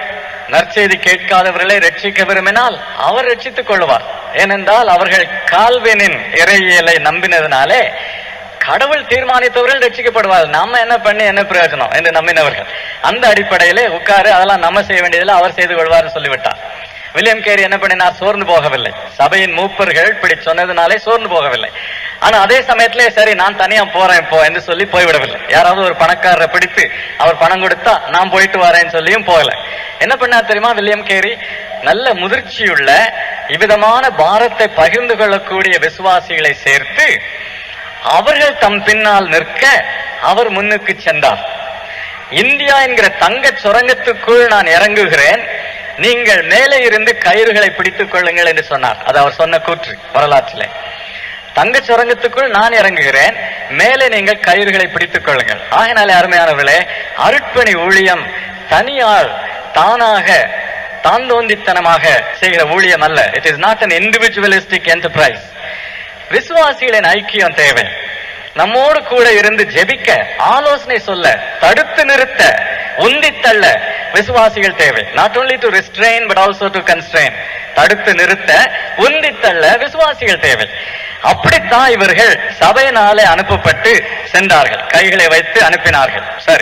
நற்செய்தி கேட்காதவர்களை ரட்சிக்க விரும்பினால் அவர் ரட்சித்துக் கொள்வார். ஏனென்றால் அவர்கள் கால்வினின் இறையியலை நம்பினதுனாலே கடவுள் தீர்மானித்தவர்கள் ரட்சிக்கப்படுவார். நாம என்ன பண்ணி என்ன பிரயோஜனம் என்று நம்பினவர்கள். அந்த அடிப்படையிலே உட்காரு, அதெல்லாம் நம்ம செய்ய வேண்டியதில்லை, அவர் செய்து கொள்வார் சொல்லிவிட்டார். வில்லியம் கேரி என்ன பண்ணினார்? சோர்ந்து போகவில்லை. சபையின் மூப்பர்கள் இப்படி சொன்னதுனாலே சோர்ந்து போகவில்லை. ஆனா அதே சமயத்திலே சரி நான் தனியா போறேன் இப்போ என்று சொல்லி போய்விடவில்லை. யாராவது ஒரு பணக்காரரை பிடித்து அவர் பணம் கொடுத்தா நான் போயிட்டு வரேன்னு சொல்லியும் போகல. என்ன பண்ணார் தெரியுமா வில்லியம் கேரி? நல்ல முதிர்ச்சியுள்ள இவ்விதமான பாரத்தை பகிர்ந்து கொள்ளக்கூடிய விசுவாசிகளை சேர்த்து அவர்கள் தம் பின்னால் நிற்க அவர் முன்னுக்கு சென்றார். இந்தியா என்கிற தங்க சுரங்கத்துக்குள் நான் இறங்குகிறேன், நீங்கள் மேலே இருந்து கயிறுகளை பிடித்துக் கொள்ளுங்கள் என்று சொன்னார். அது அவர் சொன்ன கூற்று வரலாற்றிலே. தங்க சுரங்கத்துக்குள் நான் இறங்குகிறேன், மேலே நீங்கள் கயிறுகளை பிடித்துக் கொள்ளுங்கள். ஆகினாலே அருமையானவர்களே, அருட்பணி ஊழியம் தனியால் தானாக தாந்தோந்தித்தனமாக செய்கிற ஊழியம் அல்ல. It is not an individualistic enterprise. விசுவாசிகளின் ஐக்கியம் தேவை. நம்மோடு கூட இருந்து ஜெபிக்க, ஆலோசனை சொல்ல, தடுத்து நிறுத்த, உந்தித்தள்ள விசுவாசிகள் தேவை. Not only to restrain but also to constrain. தடுத்து நிறுத்த, உந்தித்தள்ள விசுவாசிகள் தேவை. அப்படித்தான் இவர்கள் சபையினாலே அனுப்பப்பட்டு சென்றார்கள். கைகளை வைத்து அனுப்பினார்கள். சரி,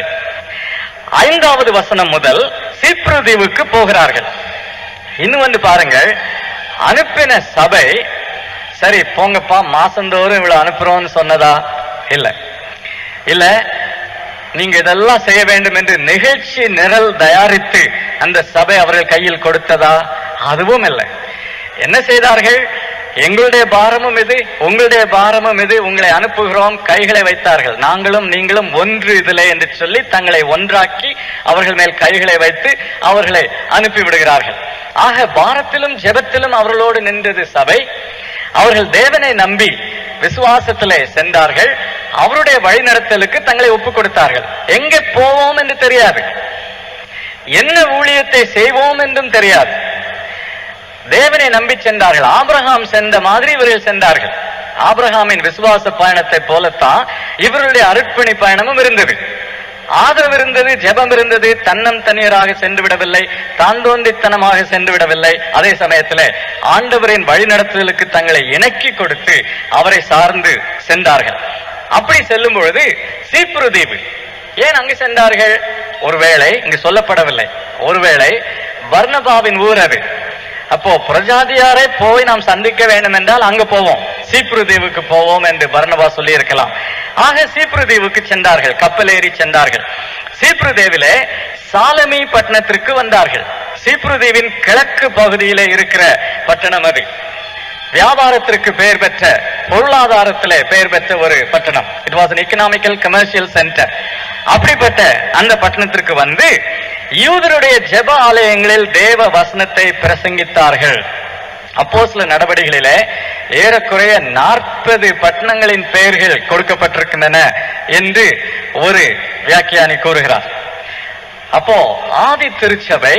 5வது வசனம் முதல் சீப்ரு தீவுக்கு போகிறார்கள். இன்னும் வந்து பாருங்கள், அனுப்பின சபை சரி போங்கப்பா மாசந்தோறும் இவ்வளவு அனுப்புறோம்னு சொன்னதா? இல்ல இல்ல, நீங்க இதெல்லாம் செய்ய வேண்டும் என்று நிகழ்ச்சி நிரல் தயாரித்து அந்த சபை அவர்கள் கையில் கொடுத்ததா? அதுவும் இல்லை. என்ன செய்தார்கள்? எங்களுடைய பாரமும் இது, உங்களுடைய பாரமும் இது, உங்களை அனுப்புகிறோம், கைகளை வைத்தார்கள். நாங்களும் நீங்களும் ஒன்று இதிலே என்று சொல்லி தங்களை ஒன்றாக்கி அவர்கள் மேல் கைகளை வைத்து அவர்களை அனுப்பி விடுகிறார்கள். ஆக பாரத்திலும் ஜெபத்திலும் அவர்களோடு நின்றது சபை. அவர்கள் தேவனை நம்பி விசுவாசத்திலே சென்றார்கள். அவருடைய வழிநடத்தலுக்கு தங்களை ஒப்புக் கொடுத்தார்கள். எங்கே போவோம் என்று தெரியாது, என்ன ஊழியத்தை செய்வோம் என்றும் தெரியாது. தேவனை நம்பி சென்றார்கள். ஆபிரகாம் சென்ற மாதிரி இவர்கள் சென்றார்கள். ஆபிரகாமின் விசுவாச பயணத்தை போலத்தான் இவருடைய அருட்பணி பயணமும் இருந்தது. ஆதரவு இருந்தது, ஜெபம் இருந்தது. தன்னம் தனியராக சென்று விடவில்லை, தாந்தோந்தித்தனமாக சென்று விடவில்லை. அதே சமயத்தில் ஆண்டவரின் வழிநடத்துதலுக்கு தங்களை இணக்கி கொடுத்து அவரை சார்ந்து சென்றார்கள். அப்படி செல்லும் பொழுது சீப்ரு தீவு, ஏன் அங்கு சென்றார்கள்? ஒருவேளை இங்கு சொல்லப்படவில்லை, ஒருவேளை பர்னபாவின் ஊர் அது. அப்போ பிரஜாதியாரை போய் நாம் சந்திக்க வேண்டும் என்றால் அங்கு போவோம், சீப்ரு தீவுக்கு போவோம் என்று பர்னபா சொல்லி இருக்கலாம். ஆக சீப்ரு தீவுக்கு சென்றார்கள், கப்பல் ஏறி சென்றார்கள். சீப்ரு தீவிலே சாலமி பட்டணத்திற்கு வந்தார்கள். சீப்ரு தீவின் கிழக்கு பகுதியிலே இருக்கிற பட்டணம் அது. வியாபாரத்திற்கு பெயர் பெற்ற, பொருளாதாரத்திலே பெயர் பெற்ற ஒரு பட்டணம். It was an economical commercial center. அப்படிப்பட்ட அந்த பட்டணத்திற்கு வந்து யூதருடைய ஜெப ஆலயங்களில் தேவ வசனத்தை பிரசங்கித்தார்கள். அப்போஸ்தலர் நடவடிக்கைகளிலே ஏறக்குறைய 40 பட்டணங்களின் பெயர்கள் கொடுக்கப்பட்டிருக்கின்றன என்று ஒரு வியாக்கியானி கூறுகிறார். அப்போ ஆதி திருச்சபை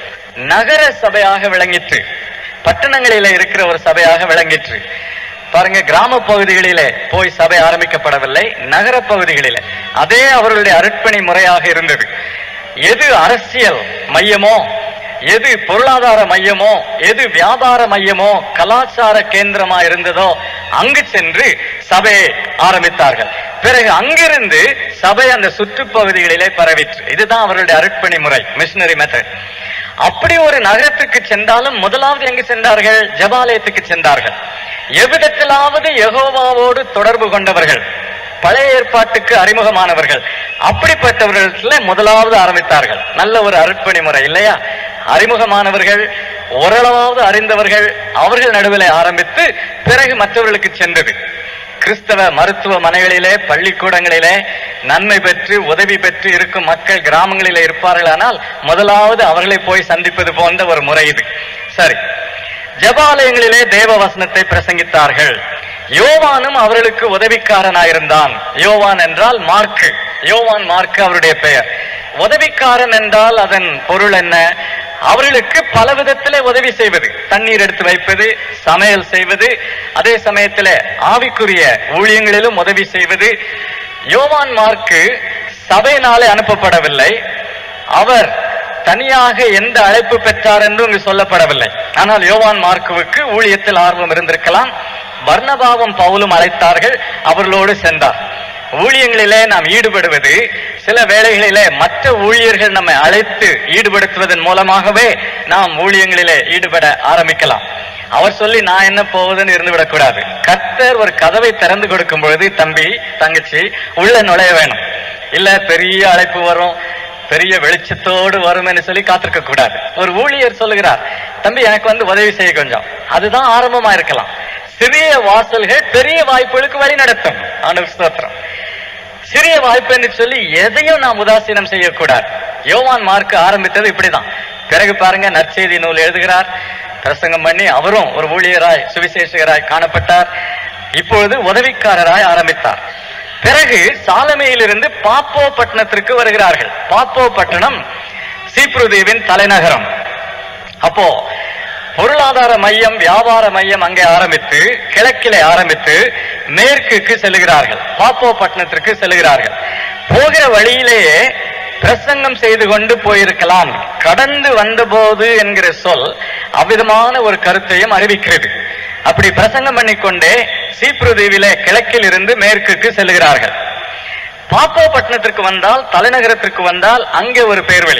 நகர சபையாக விளங்கிற்று, பட்டணங்களிலே இருக்கிற ஒரு சபையாக விளங்கிற்று. பாருங்க, கிராம பகுதிகளிலே போய் சபை ஆரம்பிக்கப்படவில்லை, நகர பகுதிகளிலே. அதே அவர்களுடைய அருட்பணி முறையாக இருந்தது. எது அரசியல் மையமோ, எது பொருளாதார மையமோ, எது வியாபார மையமோ, கலாச்சார கேந்திரமா இருந்ததோ அங்கு சென்று சபையை ஆரம்பித்தார்கள். பிறகு அங்கிருந்து சபை அந்த சுற்றுப்பகுதிகளிலே பரவிற்று. இதுதான் அவர்களுடைய அருட்பணி முறை, மிஷனரி மெத்தட். அப்படி ஒரு நகரத்துக்கு சென்றாலும் முதலாவது எங்கு சென்றார்கள்? ஜெபாலயத்துக்கு சென்றார்கள். எவ்விதத்திலாவது யெகோவாவோடு தொடர்பு கொண்டவர்கள், பழைய ஏற்பாட்டுக்கு அறிமுகமானவர்கள், அப்படிப்பட்டவர்கள் முதலாவது ஆரம்பித்தார்கள். நல்ல ஒரு அருட்பணி முறை இல்லையா? அறிமுகமானவர்கள், ஓரளவாவது அறிந்தவர்கள், அவர்கள் நடுவில் ஆரம்பித்து பிறகு மற்றவர்களுக்கு சென்றது. கிறிஸ்தவ மருத்துவமனைகளிலே, பள்ளிக்கூடங்களிலே நன்மை பெற்று உதவி பெற்று இருக்கும் மக்கள் கிராமங்களிலே இருப்பார்களானால் முதலாவது அவர்களை போய் சந்திப்பது போன்ற ஒரு முறை இது. சரி, ஜெபாலயங்களிலே தேவ வசனத்தை பிரசங்கித்தார்கள். யோவானும் அவர்களுக்கு உதவிக்காரனாயிருந்தான். யோவான் என்றால் மார்க்கு, யோவான் மார்க்கு அவருடைய பெயர். உதவிக்காரன் என்றால் அதன் பொருள் என்ன? அவர்களுக்கு பல விதத்திலே உதவி செய்வது, தண்ணீர் எடுத்து வைப்பது, சமையல் செய்வது, அதே சமயத்தில் ஆவிக்குரிய ஊழியங்களிலும் உதவி செய்வது. யோவான் மார்க்கு சபையினாலே அனுப்பப்படவில்லை, அவர் தனியாக எந்த அழைப்பு பெற்றார் என்று இங்கு சொல்லப்படவில்லை. ஆனால் யோவான் மார்க்குவுக்கு ஊழியத்தில் ஆர்வம் இருந்திருக்கலாம். பர்னபாவும் பவுலும் அழைத்தார்கள், அவர்களோடு சென்றார். ஊழியங்களிலே நாம் ஈடுபடுவது சில வேளைகளிலே மற்ற ஊழியர்கள் நம்மை அழைத்து ஈடுபடுத்துவதன் மூலமாகவே நாம் ஊழியங்களிலே ஈடுபட ஆரம்பிக்கலாம். அவர் சொல்லி நான் என்ன போவதுன்னு இருந்து விடக்கூடாது. கர்த்தர் ஒரு கதவை திறந்து கொடுக்கும் பொழுது தம்பி தங்கச்சி உள்ள நுழைய வேணும். இல்ல பெரிய அழைப்பு வரும், பெரிய வெளிச்சத்தோடு வரும் என்று சொல்லி காத்திருக்க கூடாது. ஒரு ஊழியர் சொல்லுகிறார், தம்பி எனக்கு உதவி செய்ய கொஞ்சம், அதுதான் ஆரம்பமா இருக்கலாம். சிறிய வாசல்கள் பெரிய வாய்ப்புகளுக்கு வழி நடத்தும். ஸ்தோத்திரம். சிறிய வாய்ப்பு என்று சொல்லி எதையும் நாம் உதாசீனம் செய்யக்கூடாது. யோவான் மார்க்கு ஆரம்பித்தது இப்படிதான். பிறகு பாருங்க, நற்செய்தி நூல் எழுதுகிறார், பிரசங்கம் பண்ணி அவரும் ஒரு ஊழியராய் சுவிசேஷகராய் காணப்பட்டார். இப்பொழுது உதவிக்காரராய் ஆரம்பித்தார். பிறகு சாலமையிலிருந்து பாப்போ பட்டணத்திற்கு வருகிறார்கள். பாப்போ பட்டணம் சீப்ரு தீவின் தலைநகரம். அப்போ பொருளாதார மையம், வியாபார மையம் அங்கே ஆரம்பித்து, கிழக்கிலே ஆரம்பித்து மேற்குக்கு செல்லுகிறார்கள். பாப்போ பட்டணத்திற்கு செல்லுகிறார்கள். போகிற வழியிலேயே பிரசங்கம் செய்து கொண்டு போயிருக்கலாம். கடந்து வந்தபோது என்கிற சொல் அவ்விதமான ஒரு கருத்தையும் அறிவிக்கிறது. அப்படி பிரசங்கம் பண்ணிக்கொண்டே சீப்ரு தீவிலே கிழக்கில் இருந்து மேற்குக்கு செல்லுகிறார்கள். பாப்போ பட்டணத்திற்கு வந்தால், தலைநகரத்திற்கு வந்தால் அங்கே ஒரு பெயர்வழி.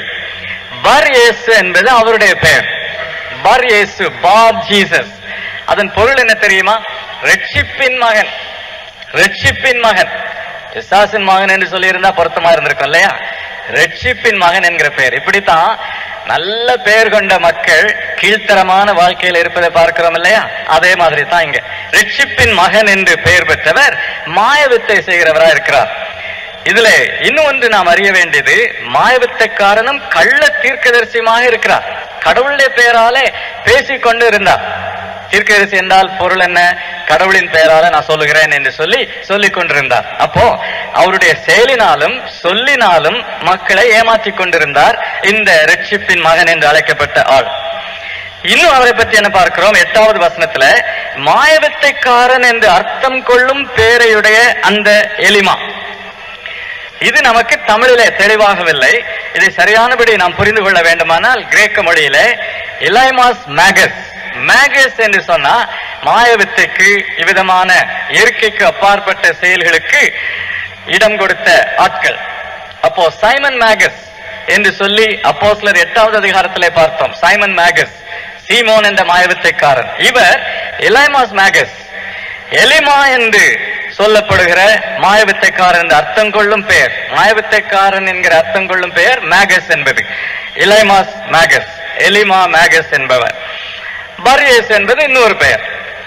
பர் இயேசு என்பது அவருடைய பெயர். பர் இயேசு, பார் ஜீசஸ். அதன் பொருள் என்ன தெரியுமா? ரட்சிப்பின் மகன். ரட்சிப்பின் மகன். பிசாசின் மகன் என்று சொல்லி இருந்தா பொருத்தமா இருந்திருக்கும் இல்லையா? ரட்சிப்பின் மகன் என்கிற பெயர். இப்படித்தான் நல்ல பெயர் கொண்ட மக்கள் கீழ்த்தரமான வாழ்க்கையில் இருப்பதை பார்க்கிறோம் இல்லையா? அதே மாதிரி தான் இங்க ரட்சிப்பின் மகன் என்று பெயர் பெற்றவர் மாயவித்தை செய்கிறவரா இருக்கிறார். இதுல இன்னும் ஒன்று நாம் அறிய வேண்டியது, மாயவித்தைக்காரனும் கள்ள தீர்க்கதரிசியமாக இருக்கிறார். கடவுளுடைய பெயராலே பேசிக்கொண்டு இருந்தார். தீர்க்கதரிசி என்றால் பொருள் என்ன? கடவுளின் பெயரால நான் சொல்லுகிறேன் என்று சொல்லிக் கொண்டிருந்தார். அப்போ அவருடைய செயலினாலும் சொல்லினாலும் மக்களை ஏமாற்றிக் கொண்டிருந்தார் இந்த ரட்சிப்பின் மகன் என்று அழைக்கப்பட்ட ஆள். இன்னும் அவரை பற்றி என்ன பார்க்கிறோம்? 8வது வசனத்துல மாயவித்தைக்காரன் என்று அர்த்தம் கொள்ளும் பேரையுடைய அந்த எலிமா. இது நமக்கு தமிழிலே தெளிவாகவில்லை. இதை சரியானபடி நாம் புரிந்து கொள்ள வேண்டுமானால் கிரேக்க மொழியிலே எலைமாஸ் மேகஸ். மேகஸ் என்று சொன்னா மாயவித்தைக்கு, இவ்விதமான இயற்கைக்கு அப்பாற்பட்ட செயல்களுக்கு இடம் கொடுத்த ஆட்கள். அப்போ சைமன் மேகஸ் என்று சொல்லி அப்போஸ்தலர் 8வது அதிகாரத்திலே பார்த்தோம். சைமன் மேகஸ், சீமோன் என்ற மாயவித்தைக்காரன். இவர் எலைமாஸ் மேகஸ், எலிமா என்று சொல்லப்படுகிற மாயவித்தைக்காரன் என்று அர்த்தம் கொள்ளும் பெயர். மாயவித்தைக்காரன் என்கிற அர்த்தம் கொள்ளும் பெயர் மேகஸ் என்பது. எலைமாஸ் மேகஸ், எலிமா மேகஸ் என்பவர். பர்யேஸ் என்பது இன்னொரு பெயர்.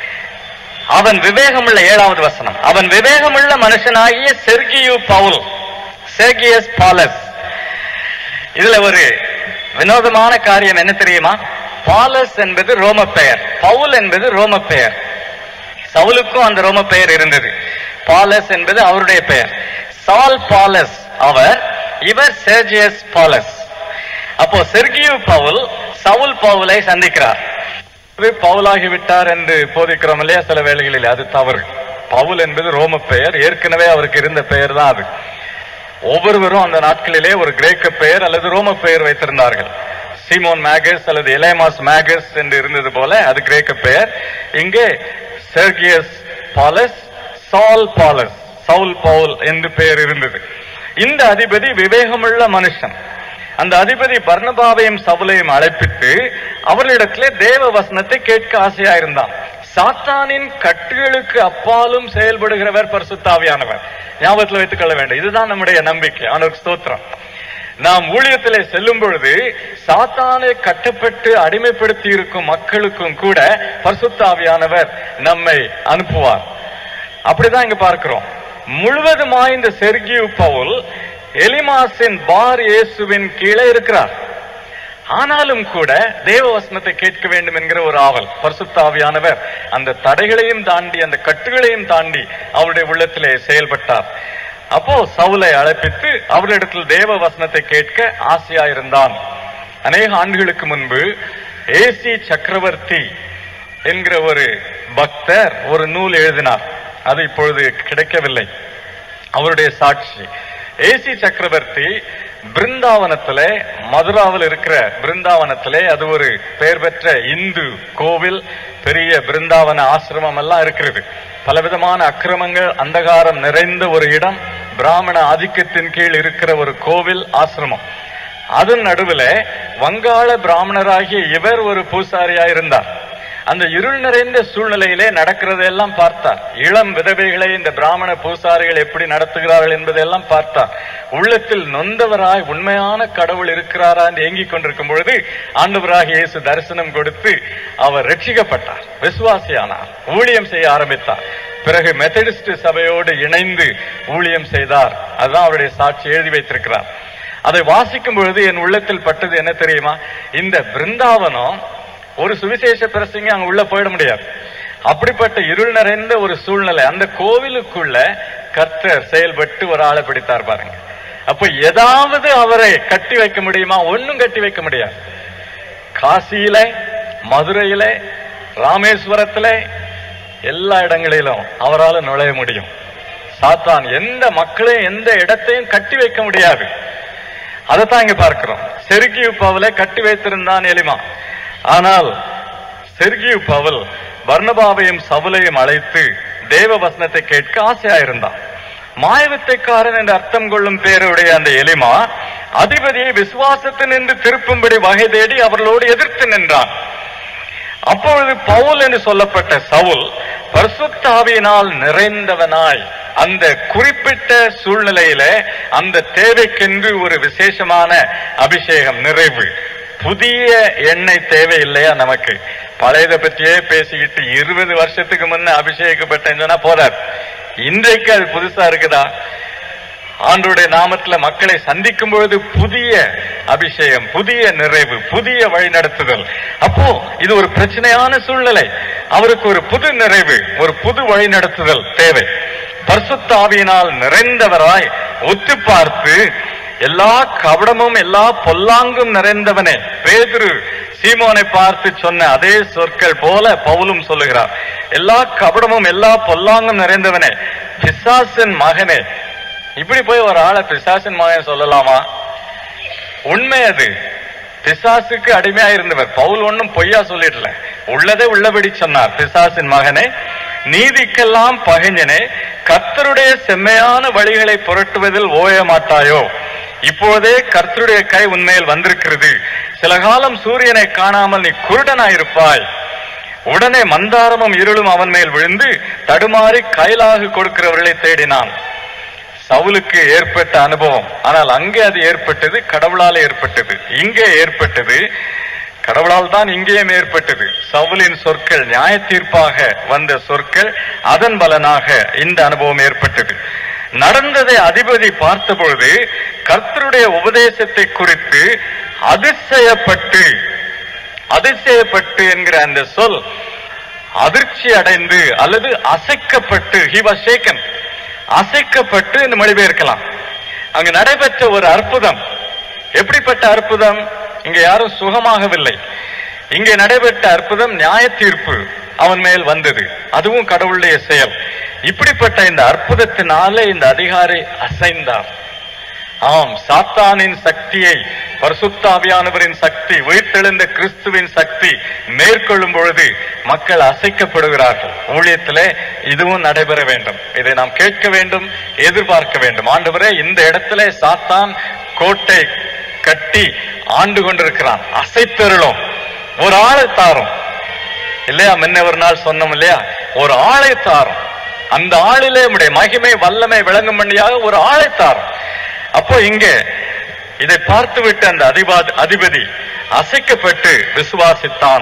அவன் விவேகமுள்ள 7வது வசனம், அவன் விவேகமுள்ள மனுஷனாகிய செர்கியு பவுல், செர்கியஸ் பாலஸ். இதுல ஒரு வினோதமான காரியம் என்ன தெரியுமா? பாலஸ் என்பது ரோம பெயர், பவுல் என்பது ரோம பெயர். சவுலுக்கும் அந்த ரோம பெயர் இருந்தது. பாலஸ் என்பது அவருடைய பெயர். சால் பாலஸ் அவர், இவர் செர்கியஸ் பாலஸ். அப்போ செர்கியு பவுல் சவுல் பவுலை சந்திக்கிறார். பவுலாகிவிட்டார் என்று போதிக்கிறோம் இல்லையா சில வேளைகளில்? அது தவறு. பவுல் என்பது ரோம பெயர், ஏற்கனவே அவருக்கு இருந்த பெயர் தான் அது. ஒவ்வொருவரும் அந்த நாட்களிலே ஒரு கிரேக்க பெயர் அல்லது ரோம பெயர் வைத்திருந்தார்கள். சீமோன் மேகஸ் அல்லது எலைமாஸ் மேகஸ் என்று இருந்தது போல அது கிரேக்க பெயர். இங்கே செர்கியஸ் பாலஸ், சால் பாலஸ், சவுல் பவுல் என்று பெயர் இருந்தது. இந்த அதிபதி விவேகமுள்ள மனுஷன். அந்த அதிபதி பர்னபாவையும் சவுலையும் அழைப்பித்து அவர்களிடத்திலே தேவ வசனத்தை கேட்க ஆசையா இருந்தான். சாத்தானின் கட்டுகளுக்கு அப்பாலும் செயல்படுகிறவர் பரிசுத்த ஆவியானவர். ஞாபகத்தில் வைத்துக் கொள்ள வேண்டும். இதுதான் நம்முடைய நம்பிக்கை. ஆண்டவருக்கு ஸ்தோத்திரம். நாம் ஊழியத்திலே செல்லும் பொழுது சாத்தானை கட்டப்பட்டு அடிமைப்படுத்தி இருக்கும் மக்களுக்கும் கூட பரிசுத்த ஆவியானவர் நம்மை அனுப்புவார். அப்படிதான் இங்க பார்க்கிறோம். முழுவதுமாய் இந்த செர்கியு பவுல் எலிமாசின் பார் இயேசுவின் கீழே இருக்கிறார். ஆனாலும் கூட தேவ வசனத்தை கேட்க வேண்டும் என்கிற ஒரு ஆவல். பரிசுத்த ஆவியானவர் அந்த தடைகளையும் தாண்டி, அந்த கட்டுகளையும் தாண்டி அவருடைய உள்ளத்திலே செயல்பட்டார். அப்போ சவுலை அழைப்பித்து அவரிடத்தில் தேவ வசனத்தை கேட்க ஆசையாயிருந்தான். அநேக ஆண்டுகளுக்கு முன்பு ஏசி சக்கரவர்த்தி என்கிற ஒரு பக்தர் ஒரு நூல் எழுதினார். அது இப்பொழுது கிடைக்கவில்லை. அவருடைய சாட்சி. ஏசி சக்கரவர்த்தி பிருந்தாவனத்திலே, மதுராவில் இருக்கிற பிருந்தாவனத்திலே, அது ஒரு பெயர் பெற்ற இந்து கோவில், பெரிய பிருந்தாவன ஆசிரமம் எல்லாம் இருக்கிறது. பலவிதமான அக்கிரமங்கள், அந்தகாரம் நிறைந்த ஒரு இடம், பிராமண ஆதிக்கத்தின் கீழ் இருக்கிற ஒரு கோவில் ஆசிரமம். அதன் நடுவில் வங்காள பிராமணராகிய இவர் ஒரு பூசாரியா இருந்தார். அந்த இருள் நிறைந்த சூழ்நிலையிலே நடக்கிறதெல்லாம் பார்த்தார். இளம் விதவைகளை இந்த பிராமண பூசாரிகள் எப்படி நடத்துகிறார்கள் என்பதெல்லாம் பார்த்தார். உள்ளத்தில் நொந்தவராய் உண்மையான கடவுள் இருக்கிறாரா என்று ஏங்கிக் கொண்டிருக்கும் பொழுது ஆண்டவராகிய இயேசு தரிசனம் கொடுத்து அவர் ரட்சிக்கப்பட்டார், விசுவாசியானார், ஊழியம் செய்ய ஆரம்பித்தார். பிறகு மெத்தடிஸ்ட் சபையோடு இணைந்து ஊழியம் செய்தார். அதுதான் அவருடைய சாட்சி எழுதி வைத்திருக்கிறார். அதை வாசிக்கும் பொழுது என் உள்ளத்தில் பட்டது என்ன தெரியுமா? இந்த பிருந்தாவனம் ஒரு சுவிசேஷ பிரசங்க அங்க உள்ள போயிட முடியாது. அப்படிப்பட்ட இருள் நிறைந்த ஒரு சூழ்நிலை. அந்த கோவிலுக்குள்ள கர்த்தர் செயல்பட்டு ஒரு ஆளை பிடித்தார் பாருங்க. அப்ப ஏதாவது அவரை கட்டி வைக்க முடியுமா? ஒன்னும் கட்டி வைக்க முடியாது. காசியில, மதுரையில, ராமேஸ்வரத்தில, எல்லா இடங்களிலும் அவரால் நுழைய முடியும். சாத்தான் எந்த மக்களையும் எந்த இடத்தையும் கட்டி வைக்க முடியாது. அதைத்தான் இங்க பார்க்கிறோம். செர்கியு பவுலை கட்டி வைத்திருந்தான் எலிமா. ஆனால் செர்கியு பவுல் பர்னபாவையும் சவுலையும் அழைத்து தேவ வசனத்தை கேட்க ஆசையாயிருந்தான். மாயவித்தைக்காரன் என்று அர்த்தம் கொள்ளும் பேருடைய அந்த எலிமா அதிபதியை விசுவாசத்தினின்று திருப்பும்படி வகை தேடி அவர்களோடு எதிர்த்து நின்றான். அப்பொழுது பவுல் என்று சொல்லப்பட்ட சவுல் பரிசுத்த ஆவியினால் நிறைந்தவனாய் அந்த குறிப்பிட்ட சூழ்நிலையில அந்த தேவைக்கென்று ஒரு விசேஷமான அபிஷேகம், நிறைவு, புதிய எண்ணெய் தேவை இல்லையா நமக்கு? பழையதை பற்றியே பேசிக்கிட்டு 20 வருஷத்துக்கு முன்ன அபிஷேகப்பட்டேன்னா போறார். இன்றைக்கு அது புதுசா இருக்குதா? ஆண்டவருடைய நாமத்துல மக்களை சந்திக்கும் பொழுது புதிய அபிஷேகம், புதிய நிறைவு, புதிய வழிநடத்துதல். அப்போ இது ஒரு பிரச்சனையான சூழ்நிலை. அவருக்கு ஒரு புது நிறைவு, ஒரு புது வழிநடத்துதல் தேவை. பரிசுத்த ஆவியினால் நிறைந்தவராய் ஒத்து பார்த்து எல்லா கபடமும் எல்லா பொல்லாங்கும் நிறைந்தவனே, பேதுரு சீமோனை பார்த்து சொன்ன அதே சொற்கள் போல பவுலும் சொல்லுகிறார். எல்லா கபடமும் எல்லா பொல்லாங்கும் நிறைந்தவனே, பிசாசின் மகனே. இப்படி போய் ஒரு ஆளை பிசாசின் மகன் சொல்லலாமா? உண்மை அது. பிசாசுக்கு அடிமையா இருந்தவர் பவுல். ஒன்னும் பொய்யா சொல்லிடல, உள்ளதே உள்ளபடி சொன்னார். பிசாசின் மகனே, நீதிக்கெல்லாம் பகைஞனே, கர்த்தருடைய செம்மையான வழிகளை புரட்டுவதில் ஓய மாட்டாயோ? இப்போதே கர்த்தருடைய கை உன்மேல் வந்திருக்கிறது. சில காலம் சூரியனை காணாமல் நீ குருடனாயிருப்பாய். உடனே மந்தாரமும் இருளும் அவன் மேல் விழுந்து தடுமாறி கைலாகு கொடுக்கிறவர்களை தேடினான். சவுலுக்கு ஏற்பட்ட அனுபவம், ஆனால் அங்கே அது ஏற்பட்டது கடவுளால் ஏற்பட்டது. இங்கே ஏற்பட்டது கடவுளால் தான், இங்கேயும் ஏற்பட்டது. சவுலின் சொற்கள் நியாய தீர்ப்பாக வந்த சொற்கள், அதன் பலனாக இந்த அனுபவம் ஏற்பட்டது. நடந்ததை அதிபதி பார்த்தபொழுது கர்த்தருடைய உபதேசத்தை குறித்து அதிசயப்பட்டு, அதிசயப்பட்டு என்கிற அந்த சொல் அதிர்ச்சி அடைந்து அல்லது அசைக்கப்பட்டு, he was shaken, அசைக்கப்பட்டு என்று மொழிபெயர்க்கலாம். அங்கு நடைபெற்ற ஒரு அற்புதம். எப்படிப்பட்ட அற்புதம்? இங்கே யாரும் சுகமாகவில்லை. இங்கே நடைபெற்ற அற்புதம் நியாய தீர்ப்பு அவன் மேல் வந்தது. அதுவும் கடவுளுடைய செயல். இப்படிப்பட்ட இந்த அற்புதத்தினாலே இந்த அதிகாரி அசைந்தார். ஆம், சாத்தானின் சக்தியை பரிசுத்த ஆவியானவரின் சக்தி, உயிர்த்தெழுந்த கிறிஸ்துவின் சக்தி மேற்கொள்ளும் பொழுது மக்கள் அசைக்கப்படுகிறார்கள். ஊழியத்திலே இதுவும் நடைபெற வேண்டும். இதை நாம் கேட்க வேண்டும், எதிர்பார்க்க வேண்டும். ஆண்டவரே, இந்த இடத்திலே சாத்தான் கோட்டை கட்டி ஆண்டு கொண்டிருக்கிறான், அசைத்தருளும், ஒரு ஆளை தாரும் இல்லையா? முன்ன ஒரு நாள் சொன்னோம் இல்லையா? ஒரு ஆளை தாரும், அந்த ஆளிலே உம்முடைய மகிமை வல்லமை விளங்கும் பண்ணியாக ஒரு ஆளை தாரும். அப்போ இங்கே இதை பார்த்துவிட்டு அந்த அதிபதி அசைக்கப்பட்டு விசுவாசித்தான்.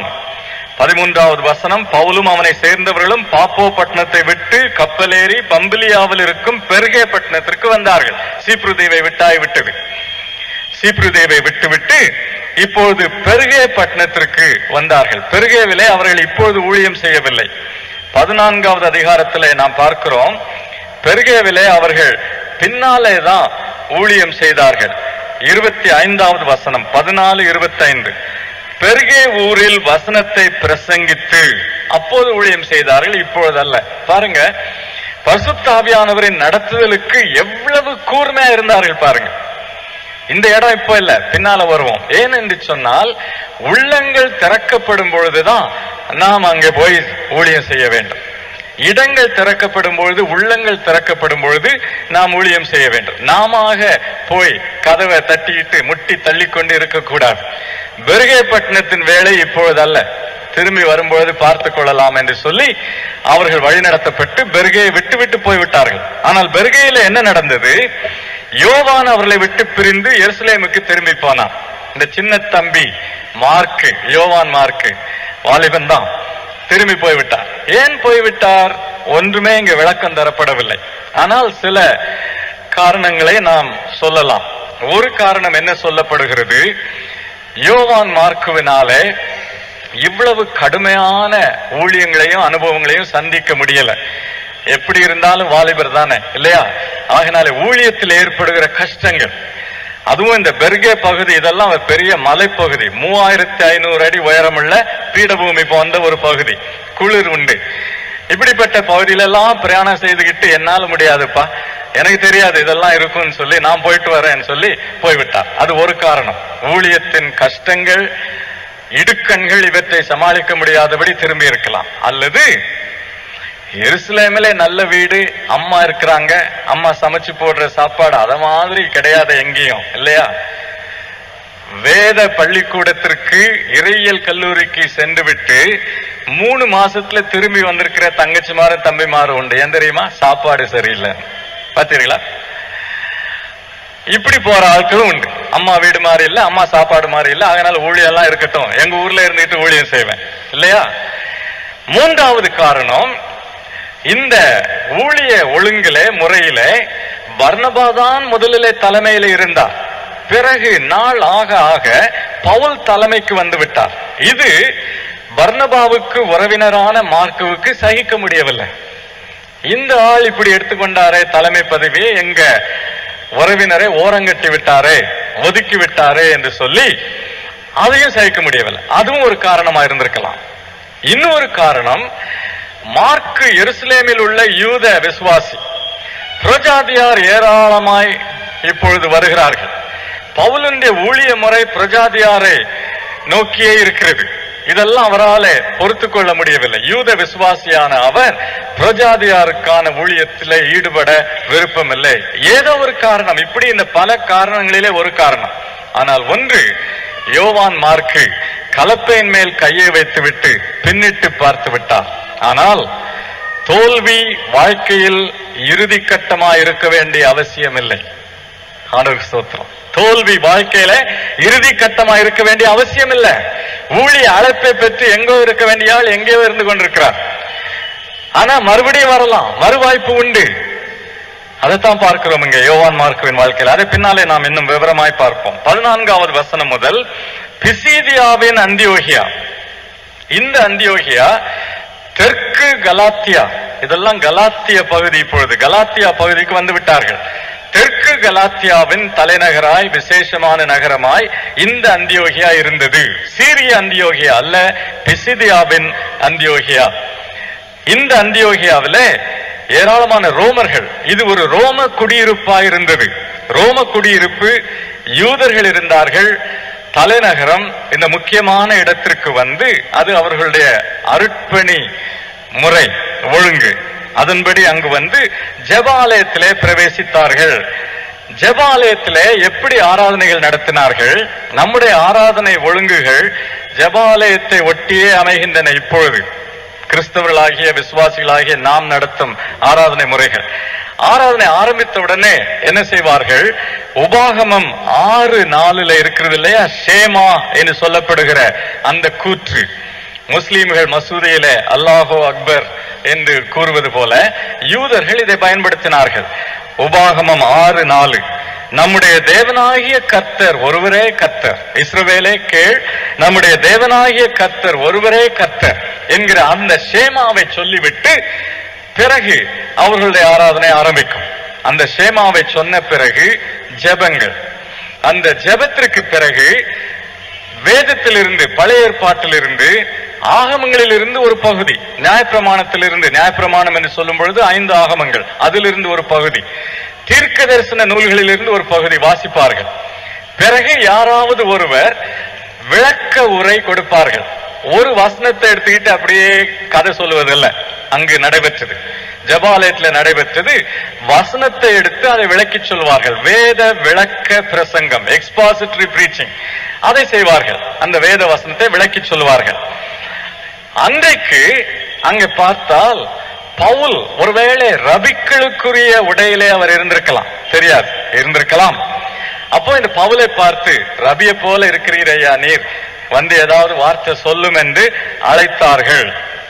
13வது வசனம், பவுலும் அவனை சேர்ந்தவர்களும் பாப்போ பட்டணத்தை விட்டு கப்பலேறி பம்பிலியாவில் இருக்கும் பெர்கே பட்டணத்திற்கு வந்தார்கள். சீப்ருதேவை விட்டாய்விட்டது. சீப்ருதேவை விட்டுவிட்டு இப்போது பெர்கே பட்டணத்திற்கு வந்தார்கள். பெர்கேவிலே அவர்கள் இப்போது ஊழியம் செய்யவில்லை. 14வது அதிகாரத்திலே நாம் பார்க்கிறோம், பெர்கேவிலே அவர்கள் பின்னாலே தான் ஊழியம் செய்தார்கள். 25வது வசனம், 14:25, பெர்கே ஊரில் வசனத்தை பிரசங்கித்து அப்போது ஊழியம் செய்தார்கள், இப்பொழுது அல்ல. பாருங்க, பரிசுத்த ஆவியானவரின் நடத்துதலுக்கு எவ்வளவு கூர்மையா இருந்தார்கள் பாருங்க. இந்த இடம் இப்ப இல்ல, பின்னால வருவோம். ஏன் என்று சொன்னால், உள்ளங்கள் திறக்கப்படும் பொழுதுதான் நாம் அங்கே போய் ஊழியம் செய்ய வேண்டும். இடங்கள் திறக்கப்படும் பொழுது, உள்ளங்கள் திறக்கப்படும் பொழுது நாம் ஊழியம் செய்ய வேண்டும். நாம போய் கதவை தட்டிட்டு முட்டி தள்ளிக்கொண்டு இருக்கக்கூடாது. பெர்கே பட்டணத்தின் வேலை இப்பொழுதல்ல, திரும்பி வரும்பொழுது பார்த்துக் கொள்ளலாம் என்று சொல்லி அவர்கள் வழிநடத்தப்பட்டு பெர்கையை விட்டு விட்டு போய்விட்டார்கள். ஆனால் பெர்கையில என்ன நடந்தது? யோவான் அவர்களை விட்டு பிரிந்து எருசலேமுக்கு திரும்பி போனான். இந்த சின்ன தம்பி மார்க்கு, யோவான் மார்க்கு வாலிபன் தான், திரும்பி போய்விட்டார். ஏன் போய்விட்டார்? ஒன்றுமே இங்கு விளக்கம் தரப்படவில்லை. ஆனால் சில காரணங்களை நாம் சொல்லலாம். ஒரு காரணம் என்ன சொல்லப்படுகிறது? யோவான் மார்க்குவினாலே இவ்வளவு கடுமையான ஊழியங்களையும் அனுபவங்களையும் சந்திக்க முடியல. எப்படி இருந்தாலும் வாலிபர் தானே இல்லையா? ஆகினாலே ஊழியத்தில் ஏற்படுகிற கஷ்டங்கள், அதுவும் இந்த பெர்கே பகுதி, இதெல்லாம் ஒரு பெரிய மலைப்பகுதி, 3500 அடி உயரமுள்ள பீடபூமி போன்ற ஒரு பகுதி, குளிர் உண்டு. இப்படிப்பட்ட பகுதியிலெல்லாம் பிரயாணம் செய்துகிட்டு என்னால முடியாதுப்பா, எனக்கு தெரியாது இதெல்லாம் இருக்கும்னு சொல்லி நான் போயிட்டு வரேன்னு சொல்லி போய்விட்டார். அது ஒரு காரணம். ஊழியத்தின் கஷ்டங்கள், இடுக்கண்கள் இவற்றை சமாளிக்க முடியாதபடி திரும்பி இருக்கலாம். அல்லது எருசலேமிலே நல்ல வீடு, அம்மா இருக்கிறாங்க, அம்மா சமைச்சு போடுற சாப்பாடு அத மாதிரி கிடையாது எங்கேயும் இல்லையா? வேத பள்ளிக்கூடத்திற்கு, இறையியல் கல்லூரிக்கு சென்று விட்டு 3 மாசத்துல திரும்பி வந்திருக்கிற தங்கச்சிமாரும் தம்பிமாரும் உண்டு. ஏன் தெரியுமா? சாப்பாடு சரியில்லை. பாத்தீங்களா? இப்படி போற ஆட்களும் உண்டு. அம்மா வீடு மாதிரி இல்ல, அம்மா சாப்பாடு மாதிரி இல்ல, அதனால ஊழியம் எல்லாம் இருக்கட்டும், எங்க ஊர்ல இருந்துட்டு ஊழியம் செய்வேன் இல்லையா? மூன்றாவது காரணம், இந்த ஊழிய ஒழுங்கிலே முறையிலே பர்னபா தான் முதலிலே தலைமையில இருந்தார். பிறகு நாள் ஆக ஆக பவுல் தலைமைக்கு வந்து விட்டார். இது பர்னபாவுக்கு உறவினரான மார்க்குவுக்கு சகிக்க முடியவில்லை. இந்த ஆள் இப்படி எடுத்துக்கொண்டாரே தலைமை பதவியை, எங்க உறவினரை ஓரங்கட்டி விட்டாரே, ஒதுக்கி விட்டாரே என்று சொல்லி அதையும் சகிக்க முடியவில்லை. அதுவும் ஒரு காரணமா இருந்திருக்கலாம். இன்னொரு காரணம், மார்க்கு எருசலேமில் உள்ள யூத விசுவாசி, பிரஜாதியார் ஏராளமாய் இப்பொழுது வருகிறார்கள். பவுலுடைய ஊழிய முறை பிரஜாதியாரை நோக்கியே இருக்கிறது. இதெல்லாம் அவரால் பொறுத்து கொள்ள முடியவில்லை. யூத விசுவாசியான அவர் பிரஜாதியாருக்கான ஊழியத்தில் ஈடுபட விருப்பமில்லை. ஏதோ ஒரு காரணம், இப்படி இந்த பல காரணங்களிலே ஒரு காரணம். ஆனால் ஒன்று, யோவான் மார்க்கு கலப்பையின் மேல் கையை வைத்துவிட்டு பின்னிட்டு பார்த்து விட்டார். ஆனால் தோல்வி வாழ்க்கையில் இறுதி கட்டமாக இருக்க வேண்டிய அவசியம் இல்லை. ஆண்டவருக்கு ஸ்தோத்திரம். தோல்வி வாழ்க்கையில இறுதி கட்டமா இருக்க வேண்டிய அவசியம் இல்லை. ஊழிய அழைப்பை பெற்று எங்கோ இருக்க வேண்டிய ஆள் எங்கேயோ இருந்து கொண்டிருக்கிறார். ஆனா மறுபடியும் வரலாம், மறுவாய்ப்பு உண்டு. அதைத்தான் பார்க்கிறோம் இங்க யோவான் மார்க்குவின் வாழ்க்கையில். அதை பின்னாலே நாம் இன்னும் விவரமாய் பார்ப்போம். 14வது வசனம் முதல், பிசீதியாவின் அந்தியோகியா. இந்த அந்தியோகியா தெற்கு கலாத்தியா, இதெல்லாம் கலாத்திய பகுதி. இப்பொழுது கலாத்தியா பகுதிக்கு வந்து விட்டார்கள். தெற்கு கலாத்தியாவின் தலைநகராய், விசேஷமான நகரமாய் இந்த அந்தியோகியா இருந்தது. சீரிய அந்தியோகியா அல்ல, பிசிதியாவின் அந்தியோகியா. இந்த அந்தியோகியாவில ஏராளமான ரோமர்கள், இது ஒரு ரோம குடியிருப்பாய் இருந்தது. ரோம குடியிருப்பு, யூதர்கள் இருந்தார்கள். தலைநகரம் இந்த முக்கியமான இடத்திற்கு வந்து, அது அவர்களுடைய அருட்பணி முறை ஒழுங்கு, அதன்படி அங்கு வந்து ஜெபாலயத்திலே பிரவேசித்தார்கள். ஜெபாலயத்திலே எப்படி ஆராதனைகள் நடத்தினார்கள்? நம்முடைய ஆராதனை ஒழுங்குகள் ஜெபாலயத்தை ஒட்டியே அமைகின்றன. இப்பொழுது கிறிஸ்தவர்களாகிய விசுவாசிகளாகிய நாம் நடத்தும் ஆராதனை முறைகள். ஆராதனை ஆரம்பித்த உடனே என்ன செய்வார்கள்? உபாகமம் 6:4 இருக்கிறது இல்லையா, ஷேமா என்று சொல்லப்படுகிற அந்த கூற்று, முஸ்லீம்கள் மசூதியிலே அல்லாஹோ அக்பர் என்று கூறுவது போல யூதர்கள் இதை பயன்படுத்தினார்கள். உபாகமம் 6:4, நம்முடைய தேவனாகிய கர்த்தர் ஒருவரே கர்த்தர், இஸ்ரவேலே கேள், நம்முடைய தேவனாகிய கர்த்தர் ஒருவரே கர்த்தர் என்கிற அந்த ஷேமாவை சொல்லிவிட்டு பிறகு அவர்களுடைய ஆராதனை ஆரம்பிக்கும். அந்த ஷேமாவை சொன்ன பிறகு ஜெபங்கள். அந்த ஜெபத்திற்கு பிறகு வேதத்திலிருந்து, பழைய ஏற்பாட்டிலிருந்து, ஆகமங்களில் இருந்து ஒரு பகுதி, நியாயப்பிரமாணத்திலிருந்து, நியாயப்பிரமாணம் என்று சொல்லும் பொழுது 5 ஆகமங்கள், அதிலிருந்து ஒரு பகுதி, தீர்க்க தரிசன நூல்களிலிருந்து ஒரு பகுதி வாசிப்பார்கள். பிறகு யாராவது ஒருவர் விளக்க உரை கொடுப்பார்கள். ஒரு வசனத்தை எடுத்துக்கிட்டு அப்படியே கதை சொல்லுவதில்லை. அங்கு நடைபெற்றது, ஜெபாலயத்தில் நடைபெற்றது. வசனத்தை எடுத்து அதை விளக்கி சொல்வார்கள். வேத விளக்க பிரசங்கம், எக்ஸ்பாசிட்டரி பிரீச்சிங், அதை செய்வார்கள். அந்த வேத வசனத்தை விளக்கி சொல்வார்கள். அன்றைக்கு அங்க பார்த்தால் பவுல் ஒருவேளை ரபிக்களுக்குரிய உடையிலே அவர் இருந்திருக்கலாம், தெரியாது, இருந்திருக்கலாம். அப்போ இந்த பவுலை பார்த்து, ரபியை போல இருக்கிறீர் ஐயா நீர், வந்து ஏதாவது வார்த்தை சொல்லும் என்று அழைத்தார்கள்.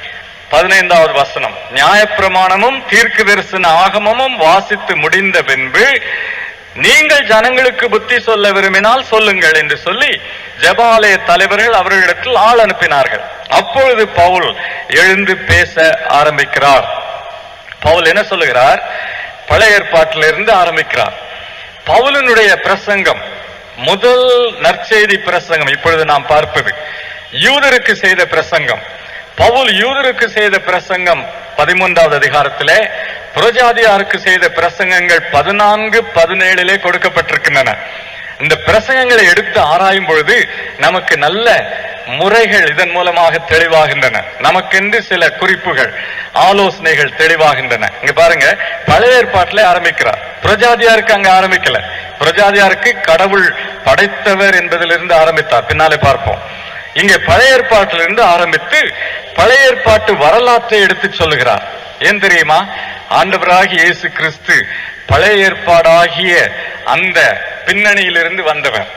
15வது வசனம், நியாயப்பிரமாணமும் தீர்க்க தரிசன ஆகமமும் வாசித்து முடிந்த பின்பு நீங்கள் ஜனங்களுக்கு புத்தி சொல்ல விரும்பினால் சொல்லுங்கள் என்று சொல்லி ஜெபாலய தலைவர்கள் அவர்களிடத்தில் ஆள் அனுப்பினார்கள். அப்பொழுது பவுல் எழுந்து பேச ஆரம்பிக்கிறார். பவுல் என்ன சொல்லுகிறார்? பழைய ஏற்பாட்டிலிருந்து ஆரம்பிக்கிறார். பவுலினுடைய பிரசங்கம், முதல் நற்செய்தி பிரசங்கம் இப்பொழுது நாம் பார்ப்பது யூதருக்கு செய்த பிரசங்கம். பவுல் யூதருக்கு செய்த பிரசங்கம் 13வது அதிகாரத்திலே, புறஜாதியாருக்கு செய்த பிரசங்கங்கள் 14, 17 கொடுக்கப்பட்டிருக்கின்றன. இந்த பிரசங்கங்களை எடுத்து ஆராயும் பொழுது நமக்கு நல்ல முறைகள் இதன் மூலமாக தெளிவாகின்றன. நமக்கென்று சில குறிப்புகள், ஆலோசனைகள் தெளிவாகின்றன. இங்க பாருங்க, பழைய ஏற்பாட்டிலே ஆரம்பிக்கிறார். புறஜாதியாருக்கு அங்க ஆரம்பிக்கல. புறஜாதியாருக்கு கடவுள் படைத்தவர் என்பதிலிருந்து ஆரம்பித்தார், பின்னாலே பார்ப்போம். இங்கே பழைய ஏற்பாட்டிலிருந்து ஆரம்பித்து பழைய ஏற்பாட்டு வரலாற்றை எடுத்து சொல்லுகிறார். ஏன் தெரியுமா? ஆண்டவராகிய இயேசு கிறிஸ்து பழைய ஏற்பாடாகிய அந்த பின்னணியிலிருந்து வந்தவர்.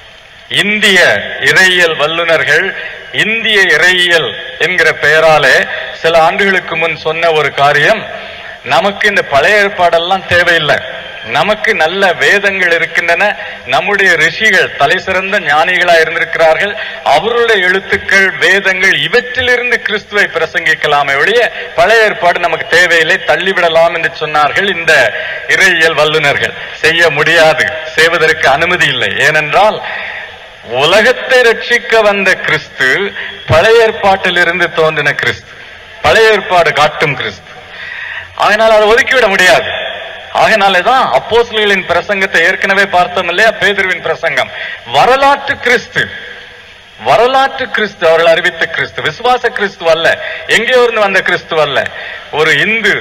இந்திய இறையியல் வல்லுநர்கள் இந்திய இறையியல் என்கிற பெயராலே சில ஆண்டுகளுக்கு முன் சொன்ன ஒரு காரியம், நமக்கு இந்த பழைய ஏற்பாடெல்லாம் தேவையில்லை, நமக்கு நல்ல வேதங்கள் இருக்கின்றன, நம்முடைய ரிஷிகள் தலை சிறந்த ஞானிகளா இருந்திருக்கிறார்கள், அவருடைய எழுத்துக்கள், வேதங்கள், இவற்றிலிருந்து கிறிஸ்துவை பிரசங்கிக்கலாமே ஒழிய பழைய ஏற்பாடு நமக்கு தேவையில்லை, தள்ளிவிடலாம் என்று சொன்னார்கள் இந்த இறையியல் வல்லுநர்கள். செய்ய முடியாது, செய்வதற்கு அனுமதி இல்லை. ஏனென்றால் உலகத்தை ரட்சிக்க வந்த கிறிஸ்து பழைய ஏற்பாட்டிலிருந்து தோன்றின கிறிஸ்து, பழைய ஏற்பாடு காட்டும் கிறிஸ்து. அதனால் அதை ஒதுக்கிவிட முடியாது. ஆகையினாலேதான் அப்போஸ்தலர்களின் பிரசங்கத்தை ஏற்கனவே பார்த்தோம் இல்லையா, பேதுருவின் பிரசங்கம் வரலாற்று கிறிஸ்து, வரலாற்று கிறிஸ்து, அவர்கள் அறிவித்த கிறிஸ்து, விசுவாச கிறிஸ்து அல்ல, எங்கேயோ இருந்து வந்த கிறிஸ்து அல்ல. ஒரு இந்து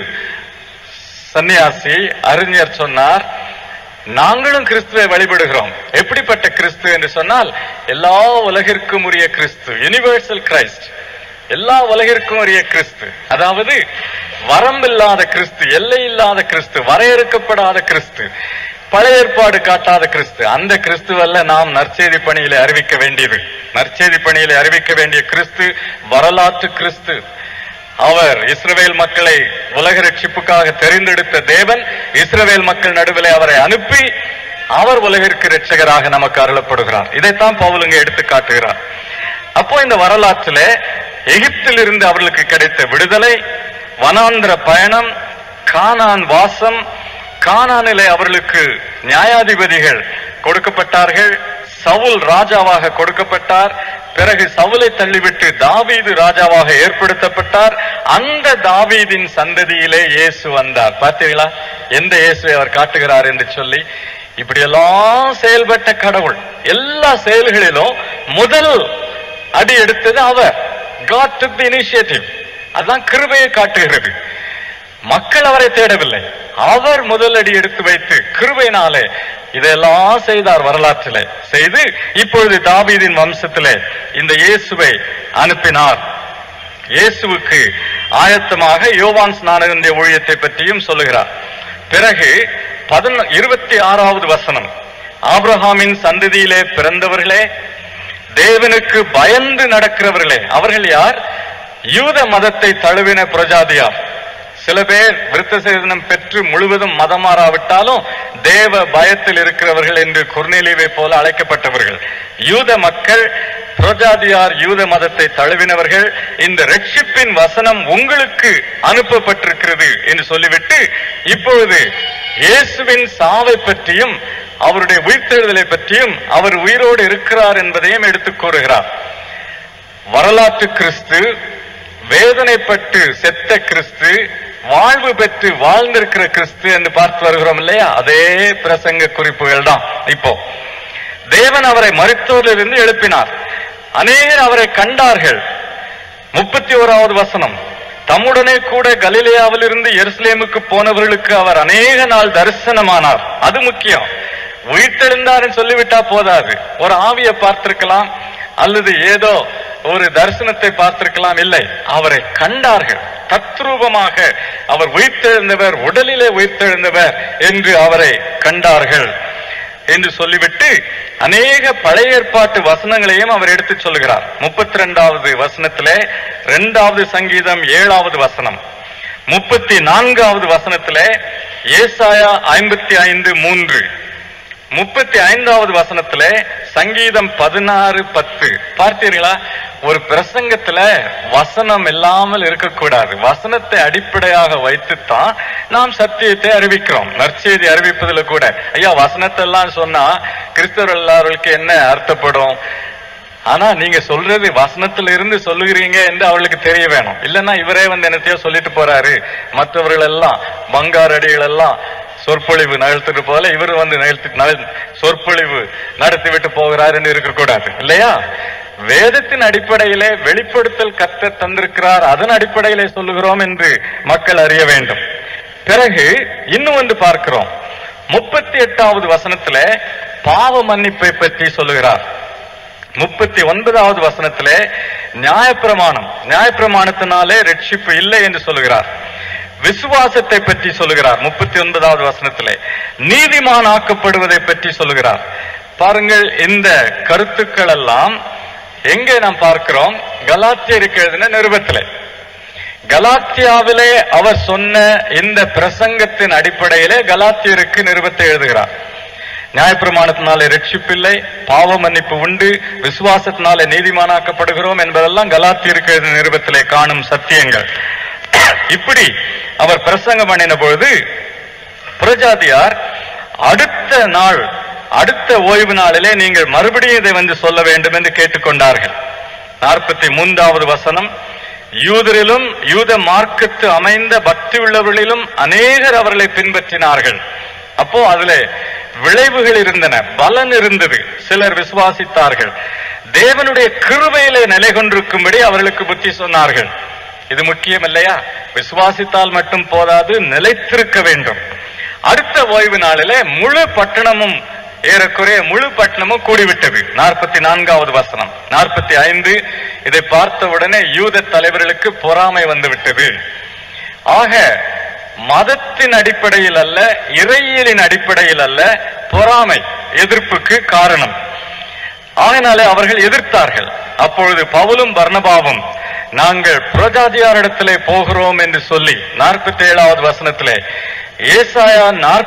சன்னியாசி அறிஞர் சொன்னார், நாங்களும் கிறிஸ்துவை வழிபடுகிறோம். எப்படிப்பட்ட கிறிஸ்து என்று சொன்னால், எல்லா உலகிற்கும் உரிய கிறிஸ்து, யுனிவர்சல் கிரைஸ்ட், எல்லா உலகிற்கும் உரிய கிறிஸ்து. அதாவது வரம்பில்லாத கிறிஸ்து, எல்லை இல்லாத கிறிஸ்து, வரையறுக்கப்படாத கிறிஸ்து, பழைய ஏற்பாடு காட்டாத கிறிஸ்து. அந்த கிறிஸ்துவல்ல நாம் நற்செய்தி பணியிலே அறிவிக்க வேண்டியது. நற்செய்தி பணியிலே அறிவிக்க வேண்டிய கிறிஸ்து வரலாற்று கிறிஸ்து. அவர் இஸ்ரவேல் மக்களை உலக ரட்சிப்புக்காக தெரிந்தெடுத்த தேவன், இஸ்ரவேல் மக்கள் நடுவிலே அவரை அனுப்பி அவர் உலகிற்கு இரட்சகராக நமக்கு அருளப்படுகிறார். இதைத்தான் பவுல் இங்கே எடுத்து காட்டுகிறார். அப்போ இந்த வரலாற்றிலே எகிப்தில் இருந்து அவர்களுக்கு கிடைத்த விடுதலை, வனாந்திர பயணம், கானான் வாசம், கானானிலே அவர்களுக்கு நியாயாதிபதிகள் கொடுக்கப்பட்டார்கள், சவுல் ராஜாவாக கொடுக்கப்பட்டார், பிறகு சவுலை தள்ளிவிட்டு தாவீது ராஜாவாக ஏற்படுத்தப்பட்டார். அந்த தாவீதின் சந்ததியிலே இயேசு வந்தார். பார்த்தீங்களா எந்த இயேசுவை அவர் காட்டுகிறார் என்று சொல்லி. இப்படியெல்லாம் செயல்பட்ட கடவுள் எல்லா செயல்களிலும் முதல் அடி எடுத்தது அவர். God took the initiative. அதான் கிருபையை காட்டுகிறது. மக்கள் அவரை தேடவில்லை, அவர் முதலடி எடுத்து வைத்து கிருபையினாலே இதெல்லாம் செய்தார். வரலாற்றிலே செய்து இப்பொழுது தாவீதின் வம்சத்திலே இந்த இயேசுவை அனுப்பினார். இயேசுவுக்கு ஆயத்தமாக யோவான் ஸ்நானகனுடைய ஊழியத்தை பற்றியும் சொல்லுகிறார். பிறகு 26வது வசனம், ஆபிரகாமின் சந்ததியிலே பிறந்தவர்களே, தேவனுக்கு பயந்து நடக்கிறவர்களே. அவர்கள் யார்? யூத மதத்தை தழுவின புறஜாதியார். சில பேர் விருத்த சேதனம் பெற்று முழுவதும் மதம் மாறாவிட்டாலும் தேவ பயத்தில் இருக்கிறவர்கள் என்று கொர்நேலியுவை போல அழைக்கப்பட்டவர்கள். யூத மக்கள், புறஜாதியார் யூத மதத்தை தழுவினவர்கள். இந்த ரட்சிப்பின் வசனம் உங்களுக்கு அனுப்பப்பட்டிருக்கிறது என்று சொல்லிவிட்டு இப்பொழுது இயேசுவின் சாவை பற்றியும் அவருடைய உயிர்த்தெழுதலை பற்றியும் அவர் உயிரோடு இருக்கிறார் என்பதையும் எடுத்துக் கூறுகிறார். வரலாற்று கிறிஸ்து, வேதனைப்பட்டு செத்த கிறிஸ்து, வாழ்வு பெற்று வாழ்ந்திருக்கிற கிறிஸ்து என்று பார்த்து வருகிறோம் இல்லையா, அதே பிரசங்க குறிப்புகள் தான். இப்போ தேவன் அவரை மரித்தோரிலிருந்து எழுப்பினார். அநேகர் அவரை கண்டார்கள். 31வது வசனம், தம்முடனே கூட கலிலேயாவில் இருந்து எருசலேமுக்கு போனவர்களுக்கு அவர் அநேக நாள் தரிசனமானார். அது முக்கியம். உயிர்த்தெழுந்தார் சொல்லிவிட்டா போதாது. ஒரு ஆவியை பார்த்திருக்கலாம், அல்லது ஏதோ ஒரு தரிசனத்தை பார்த்திருக்கலாம். இல்லை, அவரை கண்டார்கள். தத்ரூபமாக அவர் உயிர்த்தெழுந்தவர், உடலிலே உயிர்த்தெழுந்தவர் என்று அவரை கண்டார்கள் என்று சொல்லிவிட்டு அநேக பழைய ஏற்பாட்டு வசனங்களையும் அவர் எடுத்து சொல்லுகிறார். 32வது வசனத்திலே 2வது சங்கீதம் 7வது வசனம், 34வது வசனத்திலே ஏசாயா 55:3, 35வது வசனத்திலே சங்கீதம் 16:10. பார்த்தீர்களா? ஒரு பிரசங்கத்துல வசனம் இல்லாமல் இருக்கக்கூடாது. வசனத்தை அடிப்படையாக வைத்துத்தான் நாம் சத்தியத்தை அறிவிக்கிறோம். நற்செய்தி அறிவிப்பதில் கூட ஐயா வசனத்தை எல்லாம் சொன்னா கிறிஸ்தவர்கள் எல்லாருக்கும் என்ன அர்த்தப்படும்? ஆனா நீங்க சொல்றது வசனத்துல இருந்து சொல்லுகிறீங்க என்று அவளுக்கு தெரிய வேணும். இல்லைன்னா இவரே என்னத்தையோ சொல்லிட்டு போறாரு, மற்றவர்கள் எல்லாம் பங்காரடிகள் எல்லாம் சொற்பொழிவு நிகழ்த்துட்டு போல இவர் சொற்பொழிவு நடத்தி விட்டு போகிறார் என்று இருக்கக்கூடாது இல்லையா? வேதத்தின் அடிப்படையிலே வெளிப்படுத்தல் கர்த்தர் தந்திருக்கிறார், அதன் அடிப்படையிலே சொல்லுகிறோம் என்று மக்கள் அறிய வேண்டும். பிறகு இன்னும் ஒன்று பார்க்கிறோம். 38வது வசனத்திலே பாவ மன்னிப்பை பற்றி சொல்லுகிறார். 39வது வசனத்திலே நியாயப்பிரமாணத்தினாலே ரட்சிப்பு இல்லை என்று சொல்லுகிறார். விசுவாசத்தை பற்றி சொல்லுகிறார். 39வது வசனத்திலே நீதிமான் ஆக்கப்படுவதை பற்றி சொல்லுகிறார். பாருங்கள், இந்த கருத்துக்கள் எல்லாம் எங்கே நாம் பார்க்கிறோம்? கலாத்தியருக்கு எழுதின நிருபத்திலே. கலாத்தியாவிலே அவர் சொன்ன இந்த பிரசங்கத்தின் அடிப்படையிலே கலாத்தியருக்கு நிருபத்தை எழுதுகிறார். நியாயப்பிரமாணத்தினாலே ரட்சிப்பில்லை, பாவ மன்னிப்பு உண்டு, விசுவாசத்தினாலே நீதிமானாக்கப்படுகிறோம் என்பதெல்லாம் கலாத்தியருக்கு எழுதின நிருபத்திலே காணும் சத்தியங்கள். இப்படி அவர் பிரசங்கம் பண்ணின பொழுது புறஜாதியார் அடுத்த ஓய்வு நாளிலே நீங்கள் மறுபடியும் இதை சொல்ல வேண்டும் என்று கேட்டுக்கொண்டார்கள். 43வது வசனம், யூதரிலும் யூத மார்க்கத்து அமைந்த பக்தி உள்ளவர்களிலும் அநேகர் அவர்களை பின்பற்றினார்கள். அப்போ அதுல விளைவுகள் இருந்தன, பலன் இருந்தது. சிலர் விசுவாசித்தார்கள். தேவனுடைய கிருபையிலே நிலை கொண்டிருக்கும்படி அவர்களுக்கு புத்தி சொன்னார்கள். இது முக்கியம் இல்லையா? விசுவாசித்தால் மட்டும் போதாது, நிலைத்திருக்க வேண்டும். அடுத்த ஓய்வு நாளிலே ஏறக்குறைய முழு பட்டணமும் கூடிவிட்டது. 44வது வசனம், 45 இதை பார்த்தவுடனே யூத தலைவர்களுக்கு பொறாமை வந்துவிட்டது. ஆக மதத்தின் அடிப்படையில் அல்ல, இறையியலின் அடிப்படையில் அல்ல, பொறாமை எதிர்ப்புக்கு காரணம். ஆகையினாலே அவர்கள் எதிர்த்தார்கள். அப்பொழுது பவுலும் பர்னபாவும் நாங்கள் புறஜாதியாரிடத்திலே போகிறோம் என்று சொல்லி 47வது வசனத்திலே ஏசாயா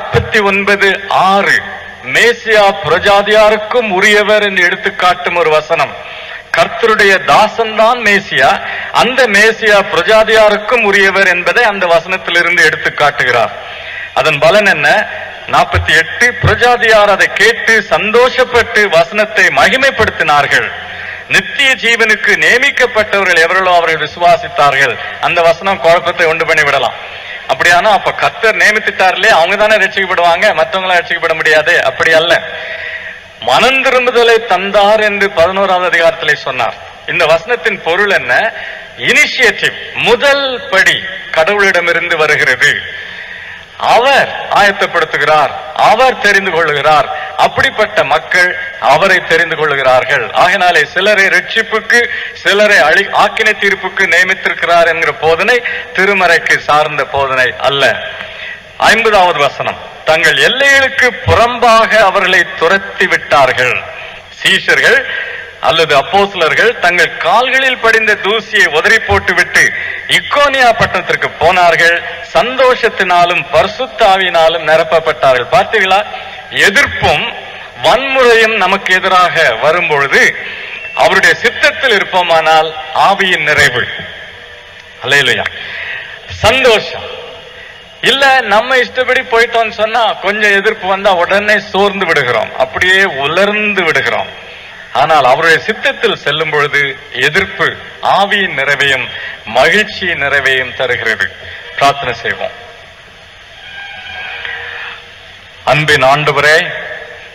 49:6 மேசியா புறஜாதியாருக்கும் உரியவர் என்று எடுத்துக்காட்டும் ஒரு வசனம். கர்த்தருடைய தாசன்தான் மேசியா, அந்த மேசியா புறஜாதியாருக்கும் உரியவர் என்பதை அந்த வசனத்திலிருந்து எடுத்து காட்டுகிறார். அதன் பலன் என்ன? 48 புறஜாதியார் அதை கேட்டு சந்தோஷப்பட்டு வசனத்தை மகிமைப்படுத்தினார்கள். நித்திய ஜீவனுக்கு நியமிக்கப்பட்டவர்கள் எவர்களோ அவர்கள் விசுவாசித்தார்கள். அந்த வசனம் குழப்பத்தை உண்டு பண்ணி விடலாம். அப்படியானா அப்ப கர்த்தர் நியமித்துட்டார்களே, அவங்க தானே ரட்சிக்கப்படுவாங்க, மற்றவங்களா ரட்சிக்கப்பட முடியாது? அப்படி அல்ல. மனம் திரும்புதலை தந்தார் என்று 11வது அதிகாரத்திலே சொன்னார். இந்த வசனத்தின் பொருள் என்ன? இனிஷியேட்டிவ், முதல் படி கடவுளிடமிருந்து வருகிறது. அவர் ஆயத்தப்படுத்துகிறார், அவர் தெரிந்து கொள்ளுகிறார். அப்படிப்பட்ட மக்கள் அவரை தெரிந்து கொள்ளுகிறார்கள். ஆகினாலே சிலரை ரட்சிப்புக்கு, சிலரை ஆக்கினை தீர்ப்புக்கு நியமித்திருக்கிறார் என்கிற போதனை திருமறைக்கு சார்ந்த போதனை அல்ல. 50வது வசனம், தங்கள் எல்லைகளுக்கு புறம்பாக அவர்களை துரத்தி விட்டார்கள். சீஷர்கள் அல்லது அப்போஸ்தலர்கள் தங்கள் கால்களில் படிந்த தூசியை உதறி போட்டுவிட்டு இக்கோனியா பட்டணத்திற்கு போனார்கள். சந்தோஷத்தினாலும் பரிசுத்த ஆவியினாலும் நிரப்பப்பட்டார்கள். பார்த்தீங்களா? எதிர்ப்பும் வன்முறையும் நமக்கு எதிராக வரும்பொழுது அவருடைய சித்தத்தில் இருப்போமானால் ஆவியின் நிறைவு. அல்லேலூயா. சந்தோஷம் இல்ல, நம்ம இஷ்டப்படி போயிட்டோம்னு சொன்னா கொஞ்சம் எதிர்ப்பு வந்தா உடனே சோர்ந்து விடுகிறோம், அப்படியே உலர்ந்து விடுகிறோம். ஆனால் அவருடைய சித்தத்தில் செல்லும் பொழுது எதிர்ப்பு ஆவியின் நிறைவையும் மகிழ்ச்சியின் நிறைவையும் தருகிறது. பிரார்த்தனை செய்வோம். அன்பின் ஆண்டவரே,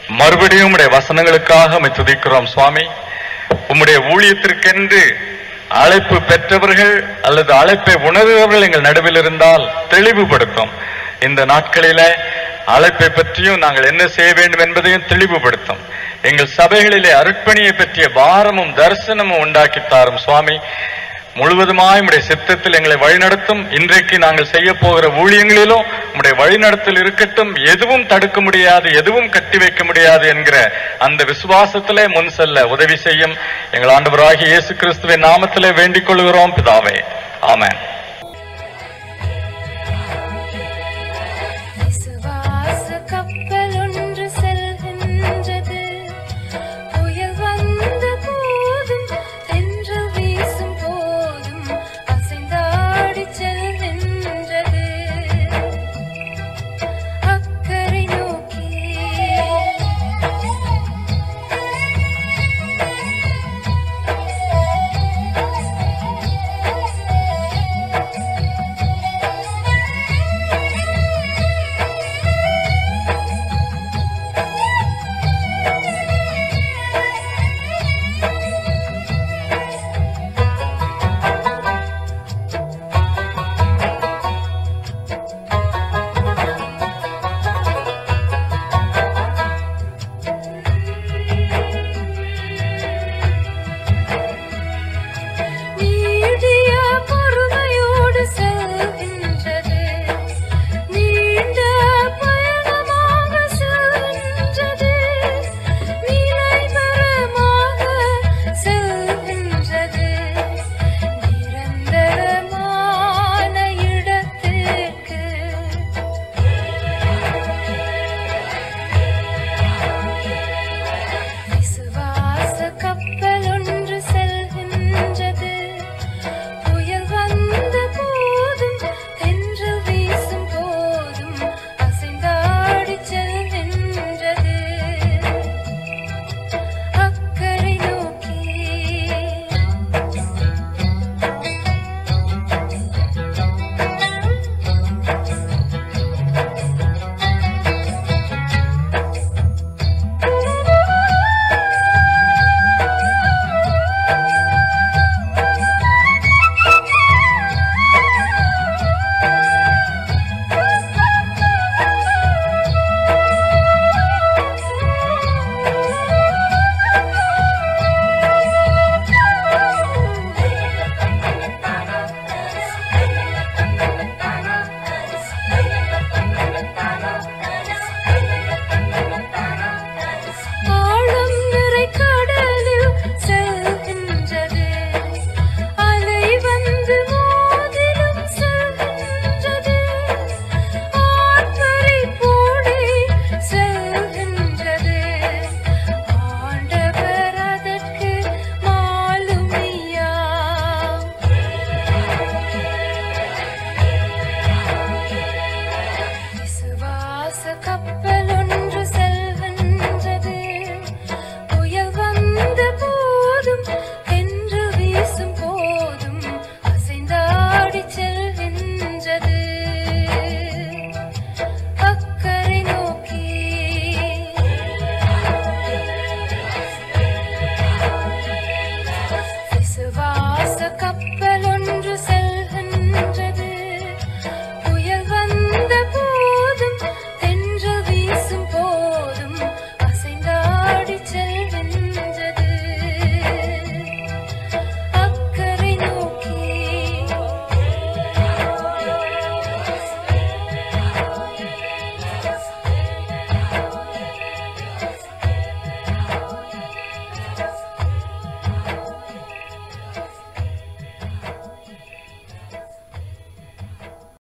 மறுபடியும் உம்முடைய வசனங்களுக்காக உம்மை துதிக்கிறோம் சுவாமி. உம்முடைய ஊழியத்திற்கென்று அழைப்பு பெற்றவர்கள் அல்லது அழைப்பை உணர்கிறவர்கள் எங்கள் நடுவில் இருந்தால் தெளிவுபடுத்தும். இந்த நாட்களிலே அழைப்பை பற்றியும் நாங்கள் என்ன செய்ய வேண்டும் என்பதையும் தெளிவுபடுத்தும். எங்கள் சபைகளிலே அர்ப்பணியை பற்றிய பாரமும் தரிசனமும் உண்டாக்கித்தாரும் சுவாமி. முழுவதுமாய் உம்முடைய சித்தத்தில் எங்களை வழிநடத்தும். இன்றைக்கு நாங்கள் செய்ய போகிற ஊழியங்களிலும் உம்முடைய வழிநடத்தல் இருக்கட்டும். எதுவும் தடுக்க முடியாது, எதுவும் கட்டி வைக்க முடியாது என்கிற அந்த விசுவாசத்திலே முன் செல்ல உதவி செய்யும். எங்கள் ஆண்டவராகிய இயேசு கிறிஸ்துவின் நாமத்திலே வேண்டிக் கொள்கிறோம் பிதாவே. ஆமென்.